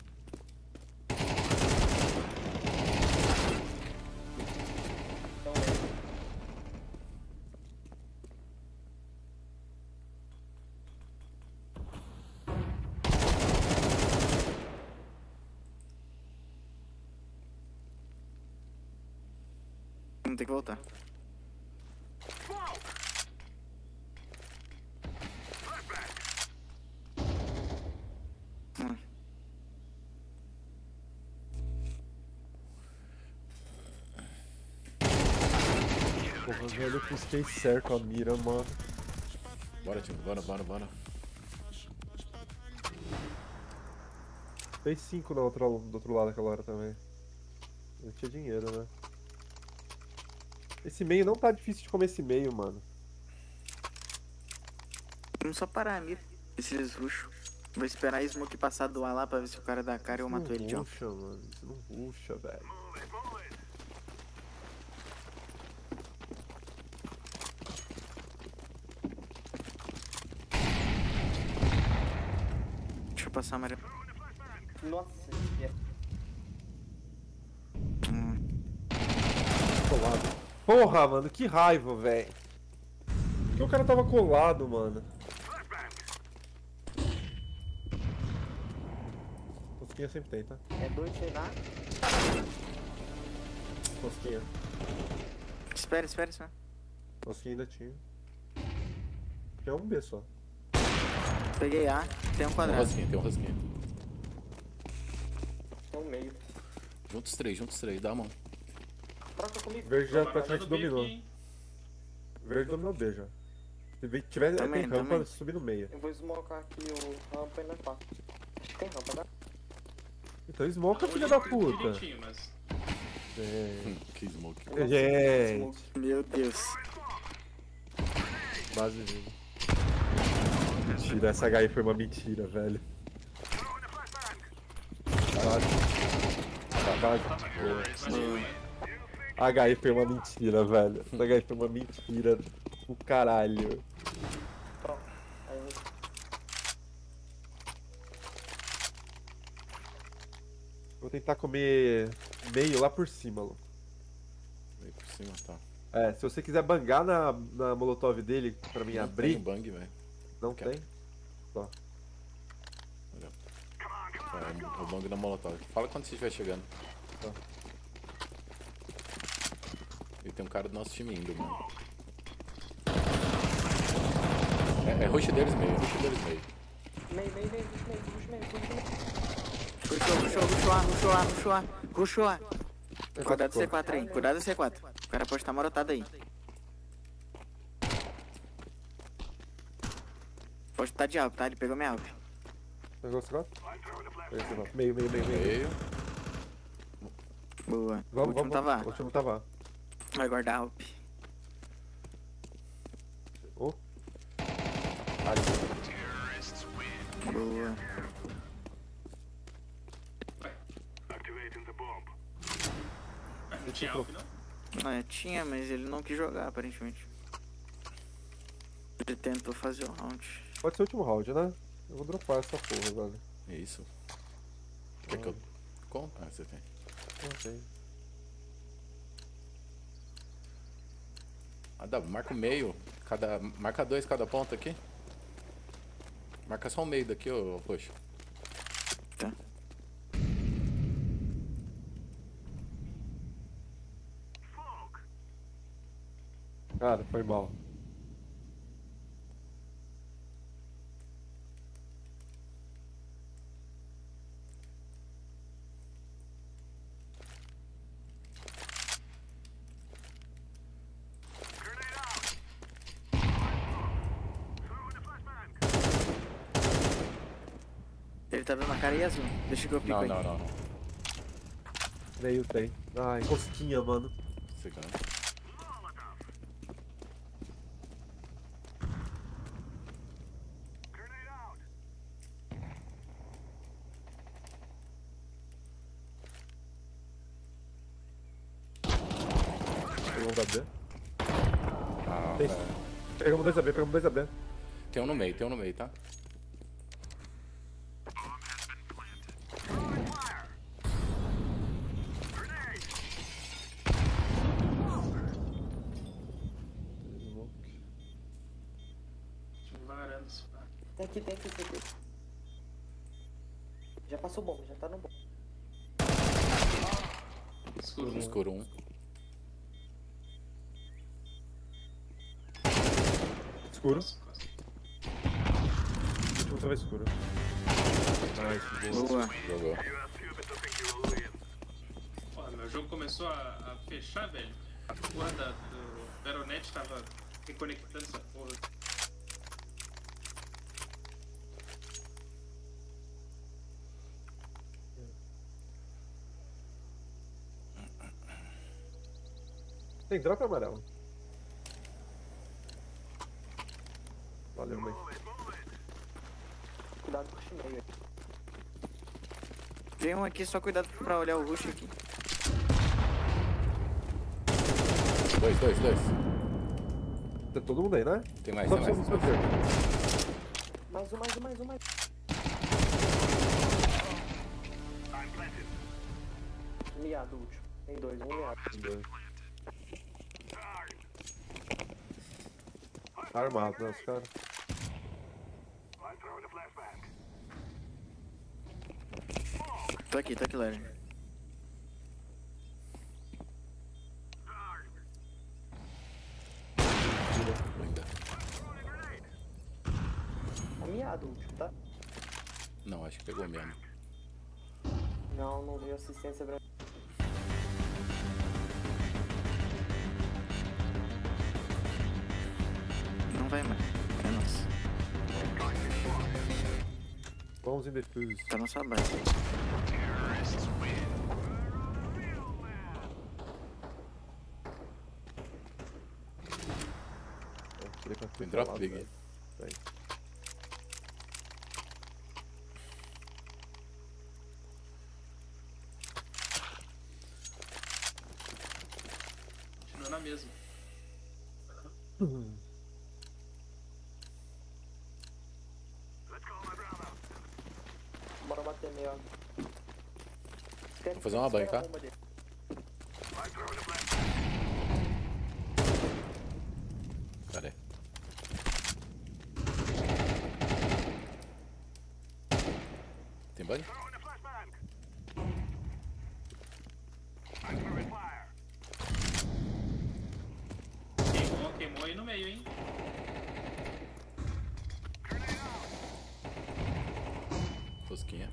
Então é. Vamos ter que voltar. Hum. Porra, velho, eu custei certo a mira, mano. Bora, time. Bora, bora, bora. Fez cinco no outro, do outro lado aquela hora também. Eu tinha dinheiro, né? Esse meio não tá difícil de comer esse meio, mano. Vamos só parar a mira. Ver se eles rusham. Vou esperar a smoke passar do A lá pra ver se o cara dá a cara e eu mato ele de Não off. ruxa, mano. Isso não ruxa, velho. Deixa eu passar a amarelo. Nossa, é. Hum. Colado. Porra, mano, que raiva, velho. Porque o cara tava colado, mano. Rosquinha sempre tem, tá? É dois sem nada. Rosquinha. Espera, espera, espera. Rosquinha ainda tinha. Tinha um B só. Peguei A, tem um Tem um quadrado. rosquinha, tem um rosquinha. Tem um meio. Junta os três, junta os três, dá a mão. Troca comigo. Verde já Tô praticamente marcando dominou. B aqui, hein? Verde dominou B já. Se vi- tiver Também, tem rampa, também. subir no meio. Eu vou smocar aqui o rampa e na quatro. Acho que tem rampa, né? Então smoca, Eu filha olhei da puta. direitinho, mas... É. Que smoke. Gente, Meu Deus. base viva. Mentira, essa H I foi uma mentira, velho. Base. Tá, base. Boa. A H I foi uma mentira, velho. Essa H I foi uma mentira do caralho. Pronto. Aí eu... Vou tentar comer meio lá por cima, louco. Veio por cima, tá. É, se você quiser bangar na, na molotov dele pra mim Não abrir, tem bang, velho. não Quer? tem? Só. Olha. É, o bang da molotov. Fala quando você estiver chegando. Tá. E tem um cara do nosso time indo, mano. É, é rush deles meio, rush deles meio. Meio, meio, meio, puxa meio, puxa meio, puxa meio. Rushou, rushou, rushou A, rushou A, rushou A. Rushou A. Cuidado do C ficou. quatro aí, cuidado do C quatro. O cara pode estar marotado aí. Pode estar de alvo, tá? Ele pegou minha alvo. Pegou o segundo? Peguei o segundo. Meio, meio, meio, meio. Meio. Boa. O Vamos, último vamos, tava vamos. O último tava. Vai guardar alvo. Oh. Ali. Boa. Não tinha algo, não? É, tinha, mas ele não quis jogar, aparentemente. Ele tentou fazer o round. Pode ser o último round, né? Eu vou dropar essa porra, velho. É isso. Quer que eu... Com? Ah, você tem. Não tem. Ah, dá, marca o meio. Cada... Marca dois cada ponta aqui. Marca só o meio daqui, ô roxo. Tá. Cara, foi mal. Ele tá dando a cara e azul. Deixa que eu pico Não, aí. não, não, não. Meio tem. Ai, rosquinha, mano. Segundo. Pegamos um da B. Ah, Tem. velho. Pegamos dois A B, pegamos dois A B. Tem um no meio, tem um no meio, tá? Varanda, se pá. Tem aqui, tem aqui, tem aqui. Já passou bomba, já tá no bomba. Escuro. Escuro um. Escuro. Nossa, quase. O último tava escuro. Nice, boa. Boa. Jogou. Porra, meu jogo começou a, a fechar, velho. A porra da, do Veronet tava reconectando essa porra. Tem drop amarelo. Valeu, mãe. Cuidado com o chimeio aí. Tem um aqui, só cuidado pra olhar o rush aqui. Dois, dois, dois. Tá todo mundo aí, né? Tem mais, Só tem mais. precisamos fazer. Mais um, mais um, mais um, mais um. Miado, último. Tem dois, um miado. Tá armado, né, os caras? Tô aqui, tô aqui, Larry. Ainda. Tá miado o último, tá? Não, acho que pegou mesmo. Não, não veio assistência pra... Não vai mais. É nosso. Vamos em defuse. Tá na sua base. Tem drop big aí. Continua na mesma. Bora bater meio, ó. Vou fazer uma banha, tá? Pera aí. Tem banho? Queimou, queimou aí no meio, hein? Fosquinha.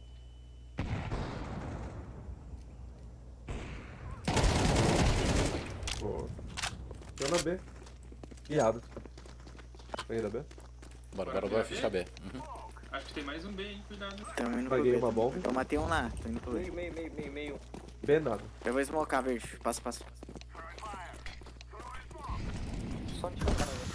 Boa. Tô na B. Guiado. Peguei da B? Bora, bora, bora fechar B. Uhum. Acho que tem mais um B, hein? Cuidado. Tamo indo pro Paguei B. uma bomba. Eu matei um lá, tô indo pro B. Meio, meio, meio, meio, meio. B nada. Eu vou smocar, verde. Passa, passa. Só tira o cara, velho.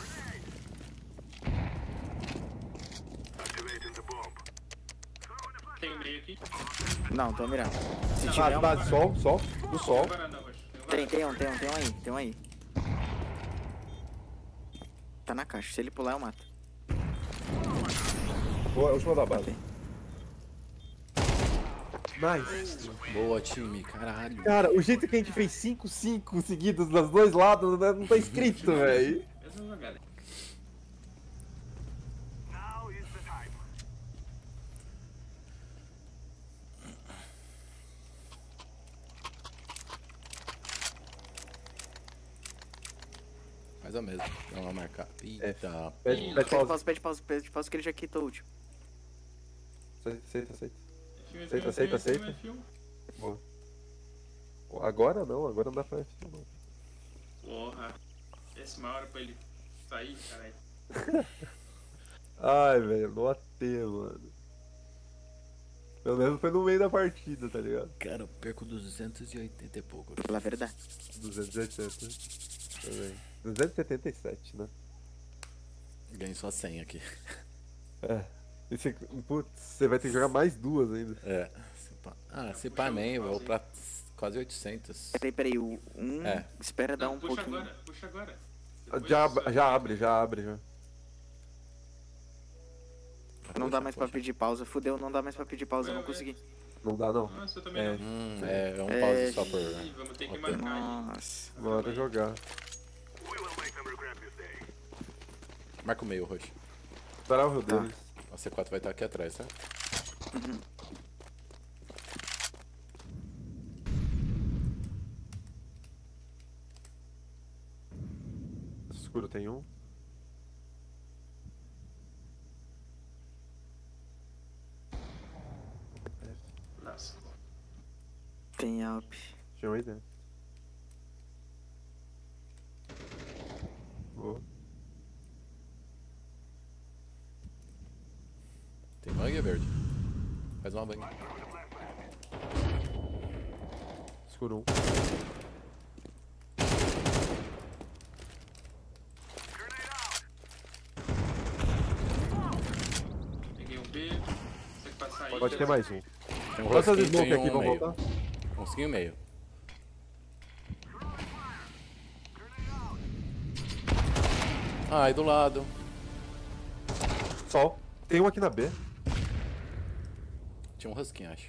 Tem um meio aqui. Não, tô mirando. Se Não, tiver Base, um... base, sol, sol. No sol. Tem um varanda, Roxo. Tem um Tem, varanda. tem um, tem um, tem um aí, tem um aí. Tá na caixa, se ele pular eu mato. Boa, última da base. Matei. Nice. Boa, time, caralho. Cara, o jeito que a gente fez cinco cinco seguidos dos dois lados né, não tá escrito, velho. Mesma jogada. Mais ou menos. Vamos lá marcar. Eita. Pede, Ih, pede Pede pausa. pausa, pede pausa, pede pausa que ele já quitou o último. Aceita, aceita. Filme, Aceita, filme, aceita, filme, aceita. filme. Boa. Agora não, agora não dá pra F não. Porra. Péssima hora pra ele sair, caralho. Ai, velho, no A T, mano. Pelo menos foi no meio da partida, tá ligado? Cara, eu perco duzentos e oitenta e pouco. Pela verdade. duzentos e oitenta. Também. duzentos e setenta e sete, né? Ganhei só cem aqui. É. E você, putz, você vai ter que jogar mais duas ainda. É. Se pá- Ah, se pá nem, eu vou pra quase oitocentos. Peraí, peraí, o um É. espera dar Não, um puxa pouquinho. agora, puxa agora. Depois Já, você- já abre, já abre, já. Não dá Poxa, mais pra poxa. pedir pausa, fudeu, não dá mais pra pedir pausa, eu não Vai, vai. consegui. Não dá não. Nossa, eu também É. não. Hum, é, é um É, pause só por. Ih, vamos ter que roteiro. marcar aí. Nossa. Bora jogar. Marca o meio, roxo. Esperar o rio Tá. deles. A C quatro vai estar aqui atrás, tá? Escuro tem um. Nossa. Tem Alp. Tinha um aí dentro. Boa. Tem mangue verde. Faz uma banha. Escuro um. Peguei um B. Você que passar aí. Pode ter mais um. Tem um Quantas rosquinho, smoke tem aqui um vão meio. voltar? Um skin e meio. Ai, do lado. Sol. Tem um aqui na B. Tinha um husky, acho.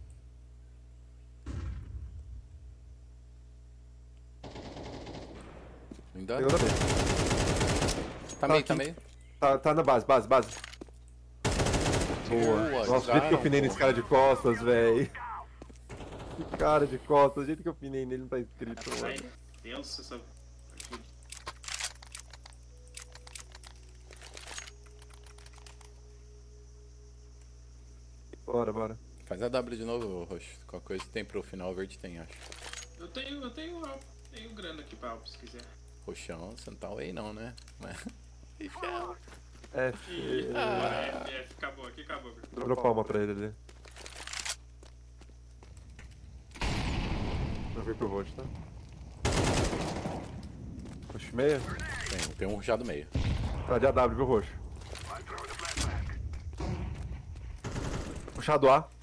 Ainda? Tem um na B. Tá meio, tá aqui. meio. Tá, tá na base, base, base. Boa. Boa, Nossa, o jeito que eu jogaram, pinei pô. nesse cara de costas, velho. Que cara de costas, o jeito que eu pinei nele não tá escrito, Sai mano. tenso essa partida. Bora, bora. Faz a W de novo, Roxo. Qualquer coisa que tem pro final verde tem, acho. Eu tenho, eu tenho, tenho grana aqui pra Alp, se quiser. Roxão, você não tá away não, né? Mas... É, Ih, é... bora, F, F, acabou aqui, acabou. Dropar uma pra ele ali. Vou vir pro roxo, tá? Roxo meia? Tem, tem um rushado meio. Tá de A W, viu, roxo? Puxado A.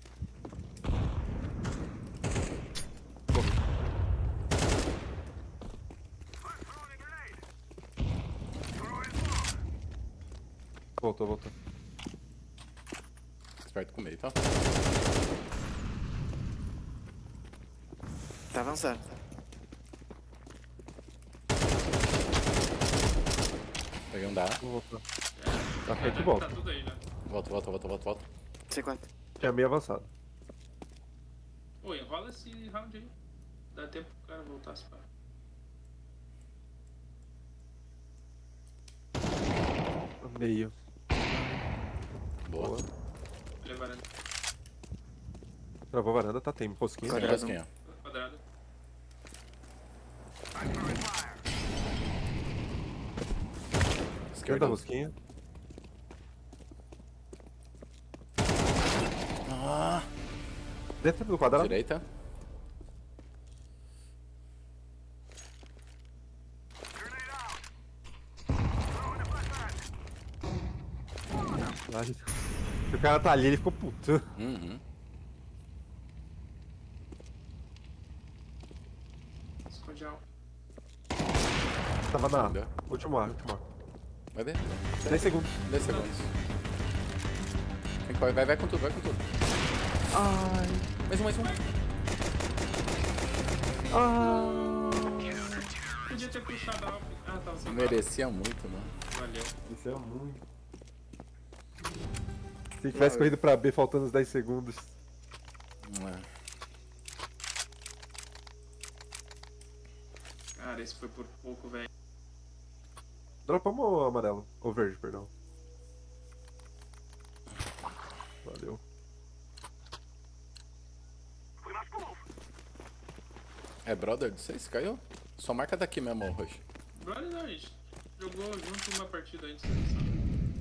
Voltou, voltou. Esperto com o meio, tá? Tá avançado. Peguei um dá. Vou voltar. Tá É, feito de tá, volta. tá tudo aí, né? Volta, volta, volta, volta, volta. C quatro. Tinha meio avançado. Ô, enrola esse round aí. Dá tempo pro cara voltar se pá. Meio. Boa. Boa. Ele é varanda. Travou a varanda, tá, tem rosquinha. Tem Quadrado. rosquinha. Quadrado. Dentro Esquerda. da rosquinha. Ah, Dentro do quadrado. direita. Lá, gente. O cara tá ali, ele ficou puto. Uhum. Esconde algo. Tava na Ainda. último ar, último ar. Vai ver. dez segundos. dez segundos. Vem, vai, vai, vai com tudo, vai com tudo. Ai. Mais um, mais um. Podia ter puxado a Alp. Ah, tava sem Merecia muito, mano. bala. Valeu. Isso é muito. Se tivesse corrido pra B faltando uns dez segundos. É. Cara, esse foi por pouco, velho. Dropamos o amarelo. Ou verde, perdão. Valeu. É brother de vocês? Caiu? Só marca daqui mesmo, Roxo. Brother, não, a gente jogou junto uma partida antes. Sabe?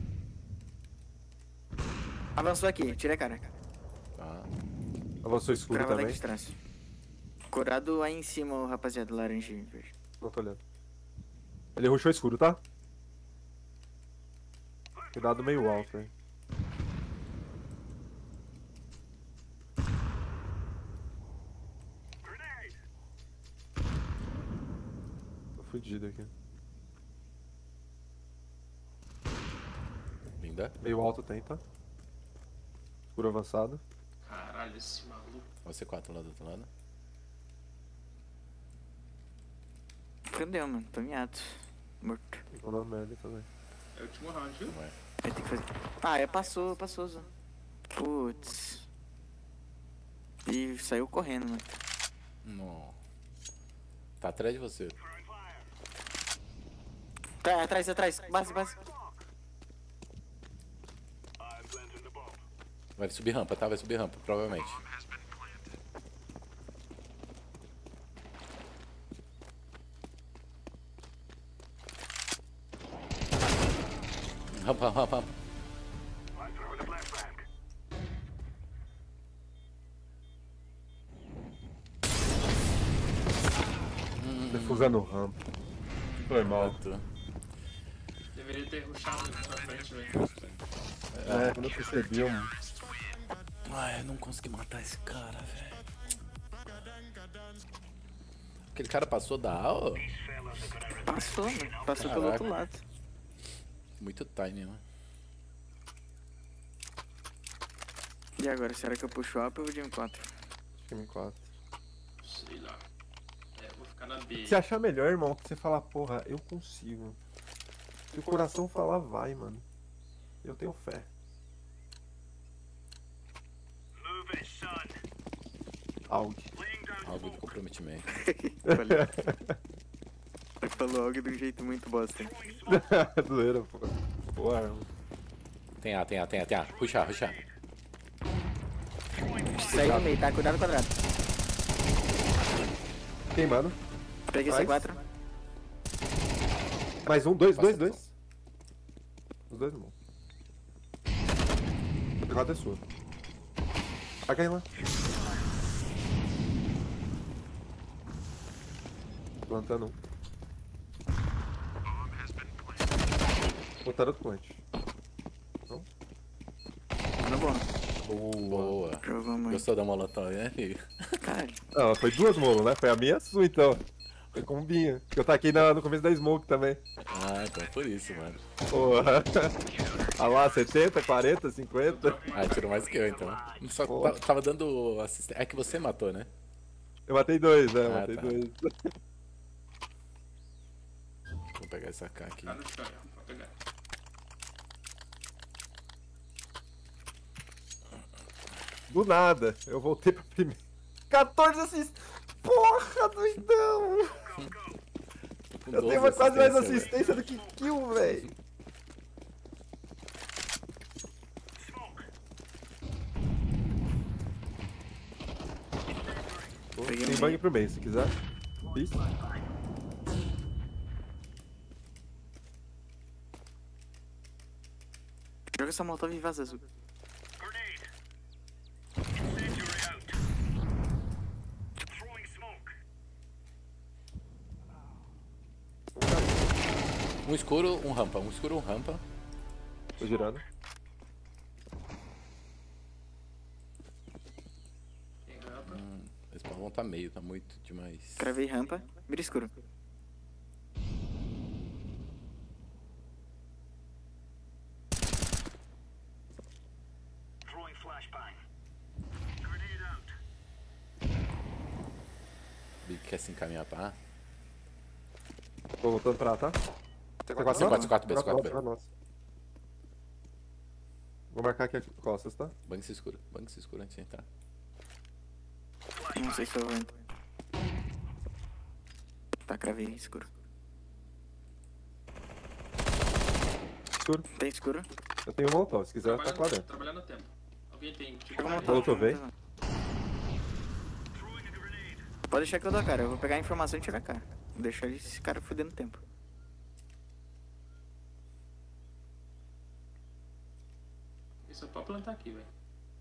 Avançou aqui, tira a cara. Tá. Avançou escuro Crava daqui também. de trás. Curado aí em cima, o rapaziada, laranja e verde. Não tô olhando. Ele rushou escuro, tá? Cuidado meio alto, hein. Tô fudido aqui. Linda. Meio alto tem, tá? Escuro avançado. Caralho, esse maluco. Ó, C quatro lá do outro lado. Fudeu, mano, tô miado. Morto. Tô na merda também. É o último round, viu? Não é. Vai ter que fazer. Ah, é, passou, passou, Zó. Putz. E saiu correndo, mano. Não. Tá atrás de você. Tá, atrás, atrás. Base, base. Vai subir rampa, tá? Vai subir rampa, provavelmente. Rampa, rampa, rampa. Defusando rampa. Foi mal. Pronto. Deveria ter rushado na frente, velho. É, quando eu percebi, eu... Ai, eu não consegui matar esse cara, velho. Aquele cara passou da aula? Passou, mano. Passou pelo Caraca. outro lado. Muito tiny, né? E agora, será que eu puxo o up ou vou de M quatro? Acho que M quatro. Sei lá. É, vou ficar na B. Se achar melhor, irmão, que você falar, porra, eu consigo. Se o coração falar, vai, mano. Eu tenho fé. Algo. Algo de comprometimento. Ele falou algo de um jeito muito bosta. Doeira, pô. Boa arma. Tem A, tem A, tem A, tem A. Ruxa, ruxa. Sai do meio, tá? Cuidado quadrado. Queimando. Peguei Mais. C quatro. Mais um, dois, dois, Passa, dois. Os dois não. O quatro é sua. Vai cair lá. Plantando um. Botaram outro plant. Não? Mano, bom. Boa. Boa. Jogou muito. Gostou da molotov, né, filho? Caralho. Não, foi duas molos, né? Foi a minha e a sua, então. Foi combinha. Porque eu taquei na, no começo da smoke também. Ah, então é por isso, mano. Porra. Ah lá, setenta, quarenta, cinquenta. Ah, tirou mais que eu, então. Só Porra. ta- tava dando assistência. É que você matou, né? Eu matei dois, né? Eu Ah, matei tá. dois. Vou pegar essa K aqui. Tá no chão, ó. Pode pegar. Do nada, eu voltei pra primeira. quatorze assist... Porra, doidão! Com Eu doze tenho quase mais assistência, assistência do que kill, velho. Peguei Tem um bang pro meio, se quiser. Isso. Joga essa molotov e vaza azul. Um escuro, um rampa. Um escuro, um rampa. Tô girando. Tem rampa. Hum, esse balão tá meio, tá muito demais. Cravei rampa. Mira escuro. Big quer se encaminhar pra A. Tô voltando pra lá, tá? C quatro, C quatro, C quatro, B, C quatro, B. nossa. Vou marcar aqui as costas, tá? Banque esse escuro. Banque esse escuro antes de entrar. Não sei se eu vou entrar. Tá, cravei escuro. Escuro. Tem escuro? Eu tenho um molotov, se quiser, tá Trabalhando, lá dentro. trabalhando no tempo. Alguém tem. Tipo, Joga uma parede? Molotov. Voltou, molotov. vem. Pode deixar que eu dou a cara. Eu vou pegar a informação e tirar a cara. Vou deixar esse cara fudendo tempo. Isso é pra plantar aqui, velho.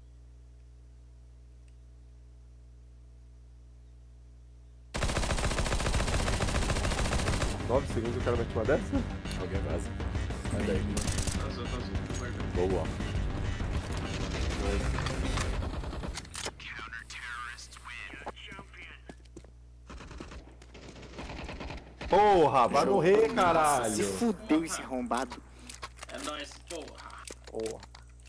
nove segundos o cara mete uma dessa? Alguém vaza. Sai daí. Vazou, vazou. Guarda. Boa. Porra, vai morrer, Se caralho! fudeu esse arrombado. É nóis, porra. Porra.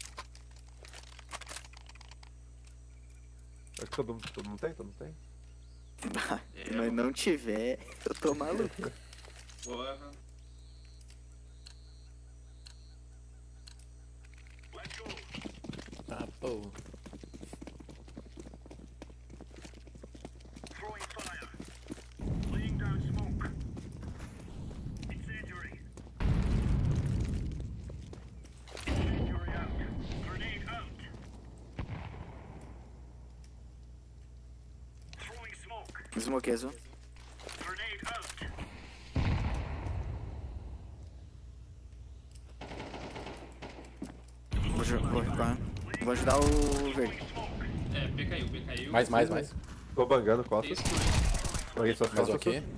Acho que todo, todo mundo tem? Todo mundo tem? É, Mas não tiver, eu tô maluco. porra. Ah, pô. Smoke azul. Vou, jo- vou, recuar. Vou ajudar o verde. É, B caiu, B caiu. Mais, mais, mais. Tô bangando Tem costas. escuro. Banguei suas Mais um costas. aqui.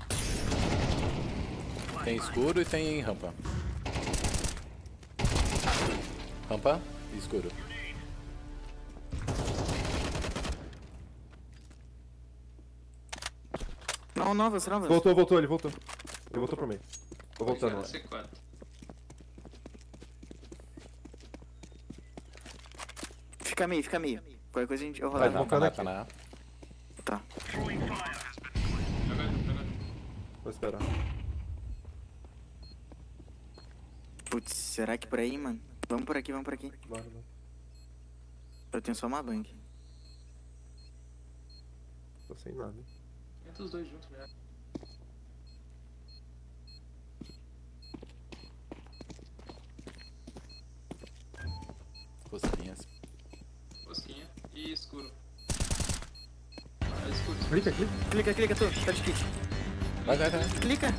Tem escuro e tem rampa. Rampa e escuro. Não, não, você não, você. Voltou, voltou, ele voltou. Ele voltou pro meio. Tô voltando lá. C quatro. Fica meio, fica meio. Qualquer coisa a gente. Eu Vai, rolar. vou- Tá na, aqui. tá na. Tá. Joga, joga. Vou esperar. Putz, será que por aí, mano? Vamos por aqui, vamos por aqui. Bora, bora. Eu tenho só uma bang. Tô sem nada. Entra os dois juntos mesmo. Cosquinhas. Rosquinha e escuro. Ah, escuro, escuro. Clica, clica. Clica, clica, tu. Tá de kit. Vai, vai, vai. Clica.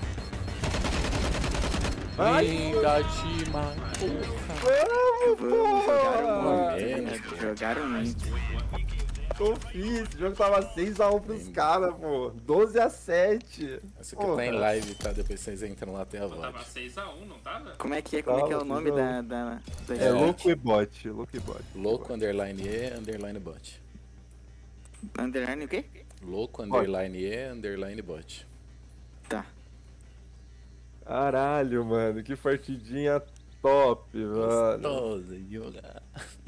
Ai, Linda Tima. Porra. Vamos, Jogaram porra! muito. Jogaram muito. Confia, esse jogo tava seis a um pros caras, pô. doze a sete. Essa aqui tá em live, tá? Depois vocês entram lá, tem a Pô, tava voz. seis a um, não tava? Como é que é? Como é que é o Tava, nome não. da, da, da É É. louco e bot, louco e bot. Louco underline E, underline bot. Underline o quê? Louco underline E, underline bot. Tá. Caralho, mano, que partidinha top, mano. Gostosa de jogar.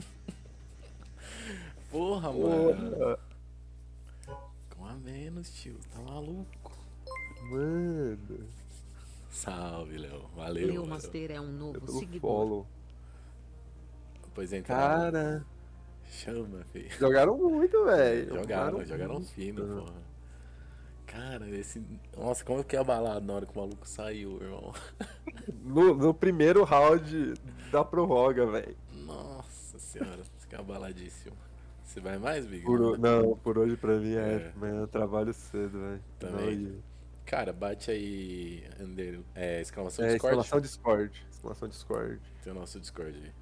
Porra, mano. Porra, Com a menos, tio. Tá maluco. mano. Salve, Léo. Valeu. Leo valeu. Master é um É novo pelo seguidor. follow. Depois entra lá. Cara, Chama, filho. jogaram muito, velho. Jogaram, jogaram muito. fino, porra. Cara, esse. Nossa, como eu fiquei abalado na hora que o maluco saiu, irmão. No, no primeiro round da prorroga, velho. Nossa senhora, fiquei abaladíssimo. Você vai mais, Big? Por, ho- não, por hoje pra mim é, É. amanhã eu trabalho cedo, velho. Também. Não, e- Cara, bate aí. Under, é, exclamação É, Discord. exclamação Discord. Exclamação Discord. Tem o nosso Discord aí.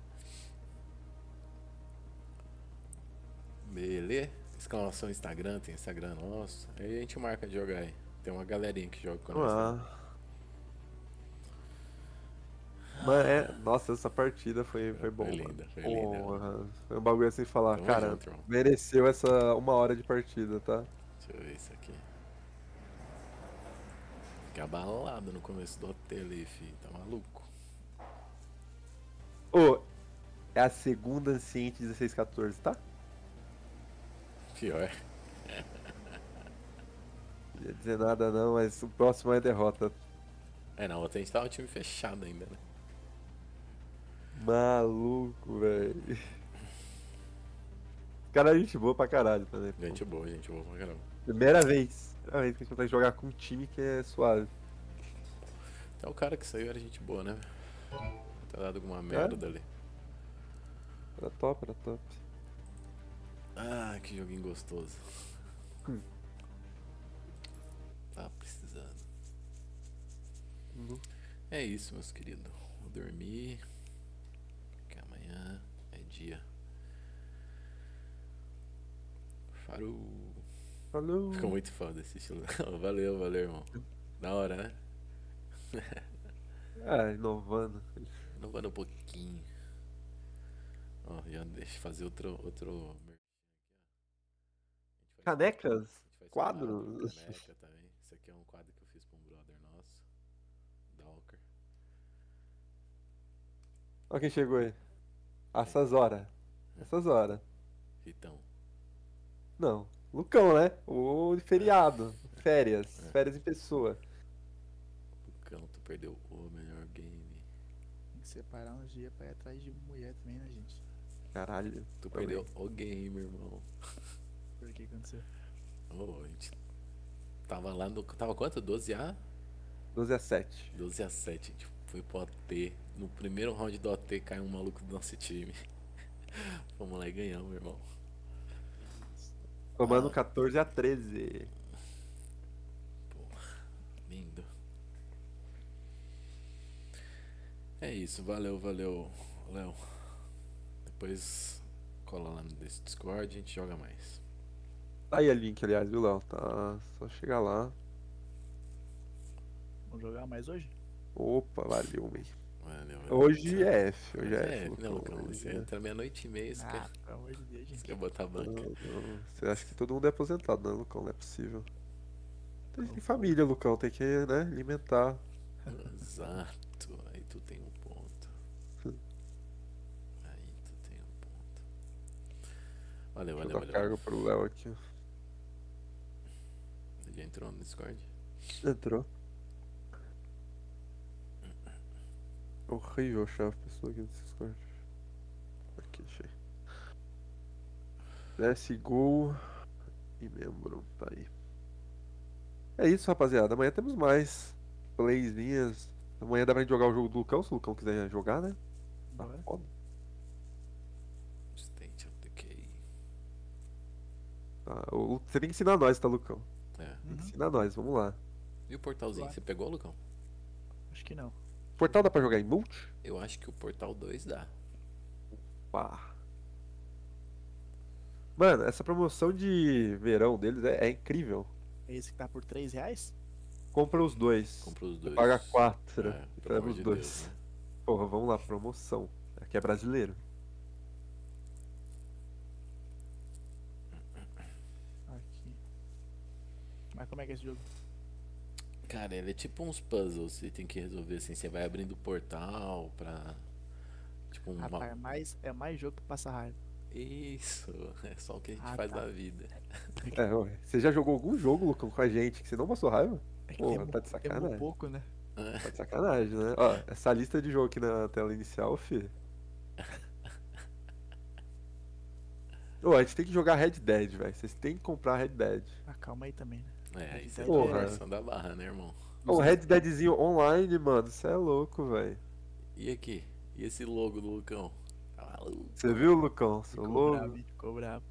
Beleza? Exclamação Instagram, tem Instagram nosso. Aí a gente marca de jogar aí. Tem uma galerinha que joga com nós. né? Ah. Mas é, nossa, essa partida foi, foi bom. Foi mano. linda, foi linda. Porra, foi um bagulho assim falar, Tamo cara, junto, irmão. mereceu essa uma hora de partida, tá? Deixa eu ver isso aqui. Fiquei abalado no começo do hotel aí, fi. Tá maluco? Ô, é a segunda Anciente dezesseis quatorze, tá? Pior. Não ia dizer nada não, mas o próximo é derrota. É, na outra a gente tava o time fechado ainda, né? Maluco, velho. Cara, gente boa pra caralho também. pô. Gente boa, gente boa pra caramba. Primeira vez. Primeira vez que a gente consegue jogar com um time que é suave. Até o cara que saiu era gente boa, né? Tá dado alguma merda ali. Era top, era top. Ah, que joguinho gostoso. Hum. Tá precisando. Uhum. É isso, meus queridos. Vou dormir. Que amanhã é dia. Farou. Falou. Fico muito fã desse estilo. Valeu, valeu, irmão. Da hora, né? Ah, inovando. Inovando um pouquinho. Ó, já deixa eu fazer outro. outro... Canecas? A gente faz Quadros? quadro, caneca também. Esse aqui é um quadro que eu fiz pra um brother nosso. Dalker. Olha quem chegou aí. Essas horas. Essas horas. Ritão. Não. Lucão, né? O de feriado. Férias. É. Férias em pessoa. Lucão, tu perdeu o melhor game. Tem que separar uns dias pra ir atrás de mulher também, né, gente? Caralho. Tu também. perdeu o game, irmão. Por que aconteceu? Ô, a gente tava lá no. Tava quanto? doze a? doze a sete. doze a sete. A gente foi pro O T. No primeiro round do O T caiu um maluco do nosso time. Vamos lá e ganhamos, irmão. Tomando Ah. quatorze a treze. Lindo. É isso, valeu, valeu, Léo. Depois cola lá no desse Discord e a gente joga mais. Tá aí a link, aliás, viu, Léo? Tá. Só chegar lá. Vamos jogar mais hoje? Opa, valeu, man. Valeu, valeu. Hoje é F. Hoje Hoje é é, F. né, Lucão, Lucão? hoje Você é. entra meia-noite e meia, você Ah, quer, pelo amor de Deus, você gente. quer botar a Não, banca. não. Você acha que todo mundo é aposentado, né, Lucão? Não é possível. Tem tem família, Lucão. Tem que, né, alimentar. Exato, aí tu tem um ponto. Aí tu tem um ponto. Valeu, Deixa eu valeu, dar valeu. carga pro Léo aqui. Ele já entrou no Discord? Entrou. Horrível achar a pessoa aqui no Discord. Aqui, achei. C S G O E membro, tá aí. É isso, rapaziada. Amanhã temos mais playzinhas. Amanhã dá pra gente jogar o jogo do Lucão, se o Lucão quiser jogar, né? Tá Bora. foda. State of Decay. Tá, o- Você tem que ensinar nós, tá, Lucão? É. Tem que Uhum. ensinar nós, vamos lá. E o portalzinho, Claro. você pegou, Lucão? Acho que não. Portal dá pra jogar em multi? Eu acho que o Portal dois dá. Pá. Mano, essa promoção de verão deles é, é incrível. É esse que tá por três reais? Compra os dois. Compra os Você dois. paga quatro. É, e pelo leva amor os de dois. Deus, né? Porra, vamos lá, promoção. Aqui é brasileiro. Aqui. Mas como é que é esse jogo? Cara, ele é tipo uns puzzles, você tem que resolver assim, você vai abrindo portal pra. Tipo uma. Rapaz, é mais, é mais jogo que passa raiva. Isso, é só o que a gente Ah, faz tá. da vida. É, ué. Você já jogou algum jogo, Lucão, com a gente que você não passou raiva? É que Porra, temos, tá de temos sacanagem. pouco, né? Tá de sacanagem, né? Ó, essa lista de jogo aqui na tela inicial, fi. Ô, a gente tem que jogar Red Dead, velho. Vocês têm que comprar Red Dead. Ah, calma aí também, né? É, aí você Red tá Dead é- forçando a barra, né, irmão? O Red Deadzinho online, mano, você é louco, velho. E aqui? E esse logo do Lucão? Tá maluco? Você viu, Lucão? Seu Ficou logo? bravo, hein? Ficou bravo.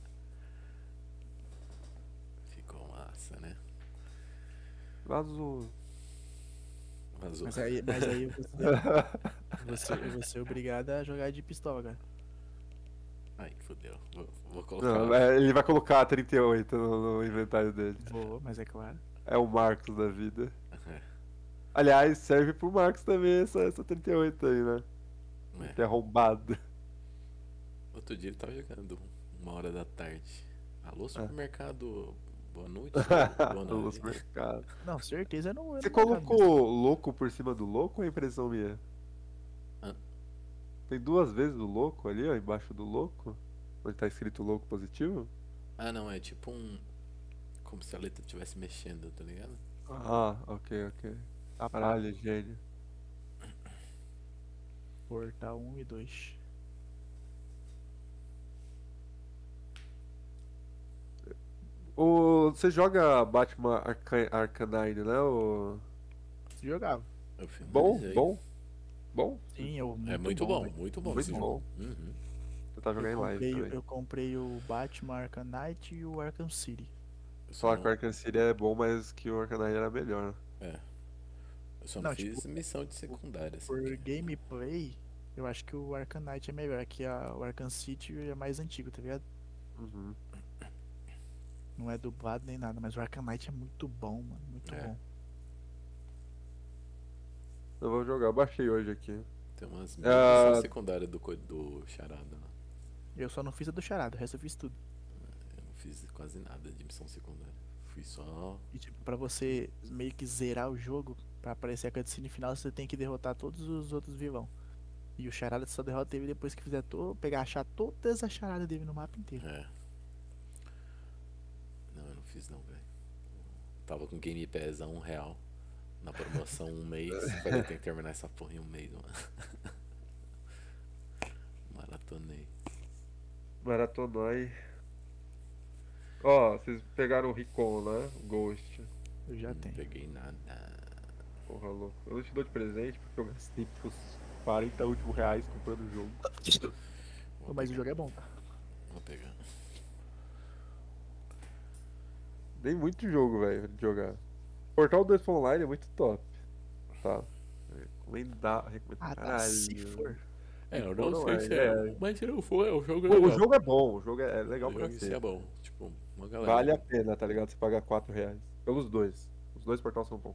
Ficou massa, né? Vazou. Vazou. Mas aí, mas aí eu vou ser, eu vou ser- eu vou ser obrigado a jogar de pistola, cara. Ai, fodeu. Vou, vou colocar. Não, é, ele vai colocar a trinta e oito no, no inventário dele. Vou, mas é claro. É o Marcos da vida. Aliás, serve pro Marcos também essa, essa trinta e oito aí, né? É. Que é arrombado. Outro dia ele tava jogando uma hora da tarde. Alô, supermercado. Boa noite. Boa Alô, noite. supermercado. Não, certeza eu não. eu Você não vou jogar mesmo. colocou louco por cima do louco ou é impressão minha? Hã? Tem duas vezes o louco ali, ó, embaixo do louco? Onde tá escrito louco positivo? Ah, não, é tipo um. Como se a letra estivesse mexendo, tá ligado? Ah, ok, ok. Tá pago. Caralho, gênio. Portal um e dois. O, você joga Batman Arca Arcanine, né? O... Você jogava? Eu Bom, finalizei. bom, bom. Sim, eu. É muito bom, velho. muito bom. Muito esse bom. jogo. Uhum. Você tá jogando em Eu live comprei, também. eu comprei o Batman Arkham Knight e o Arkham City. Eu só Falar que o não, Arkham City é bom, mas que o Arcanine era melhor. é. Eu só não, Não, fiz tipo, missão de secundária. Assim, Por que- gameplay, eu acho que o Arkham Knight é melhor, que a, o Arkham City é mais antigo, tá ligado? Uhum. Não é dublado nem nada, mas o Arkham Knight é muito bom, mano. Muito É. bom. Eu vou jogar, eu baixei hoje aqui. Tem umas Ah. missões secundárias do, co- do Charada lá. Eu só não fiz a do Charada, o resto eu fiz tudo. Eu não fiz quase nada de missão secundária. Fui só. E tipo, pra você meio que zerar o jogo, pra aparecer a cutscene final, você tem que derrotar todos os outros vilão. E o Charada você só derrota ele depois que fizer to pegar, achar todas as charadas dele no mapa inteiro. É. Não, eu não fiz não, velho. Tava com Game Pass a um real. Na promoção um mês. Falei, tem que terminar essa porra em um mês, mano. Maratonei. Maratonói. Ó, vocês pegaram o Recon, né? O Ghost. Eu já Não tenho. peguei nada. Porra, louco. Eu não te dou de presente porque eu gastei os quarenta últimos reais comprando o jogo. Vou Mas o pegar, jogo é bom, tá? Vou pegar. Tem muito jogo, velho, de jogar. Portal dois Online é muito top. Tá. Recomendar. Recomendar. Ah, tá. Caralho. Se for. É, eu não não sei sei se se é- é. Mas se não for, o jogo é Pô, o legal. jogo é bom, o jogo é é legal O pra jogo em si você. é bom. Tipo, uma galera. Vale a pena, tá ligado? Você pagar quatro reais. Pelos dois. Os dois portais são bons.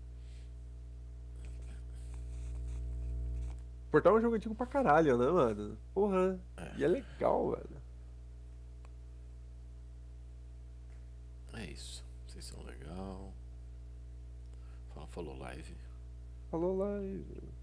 Portal é um jogo antigo pra caralho, né, mano? Porra. É. E é legal, velho. É isso. Vocês são legal. Fala, falou live. Falou lá e.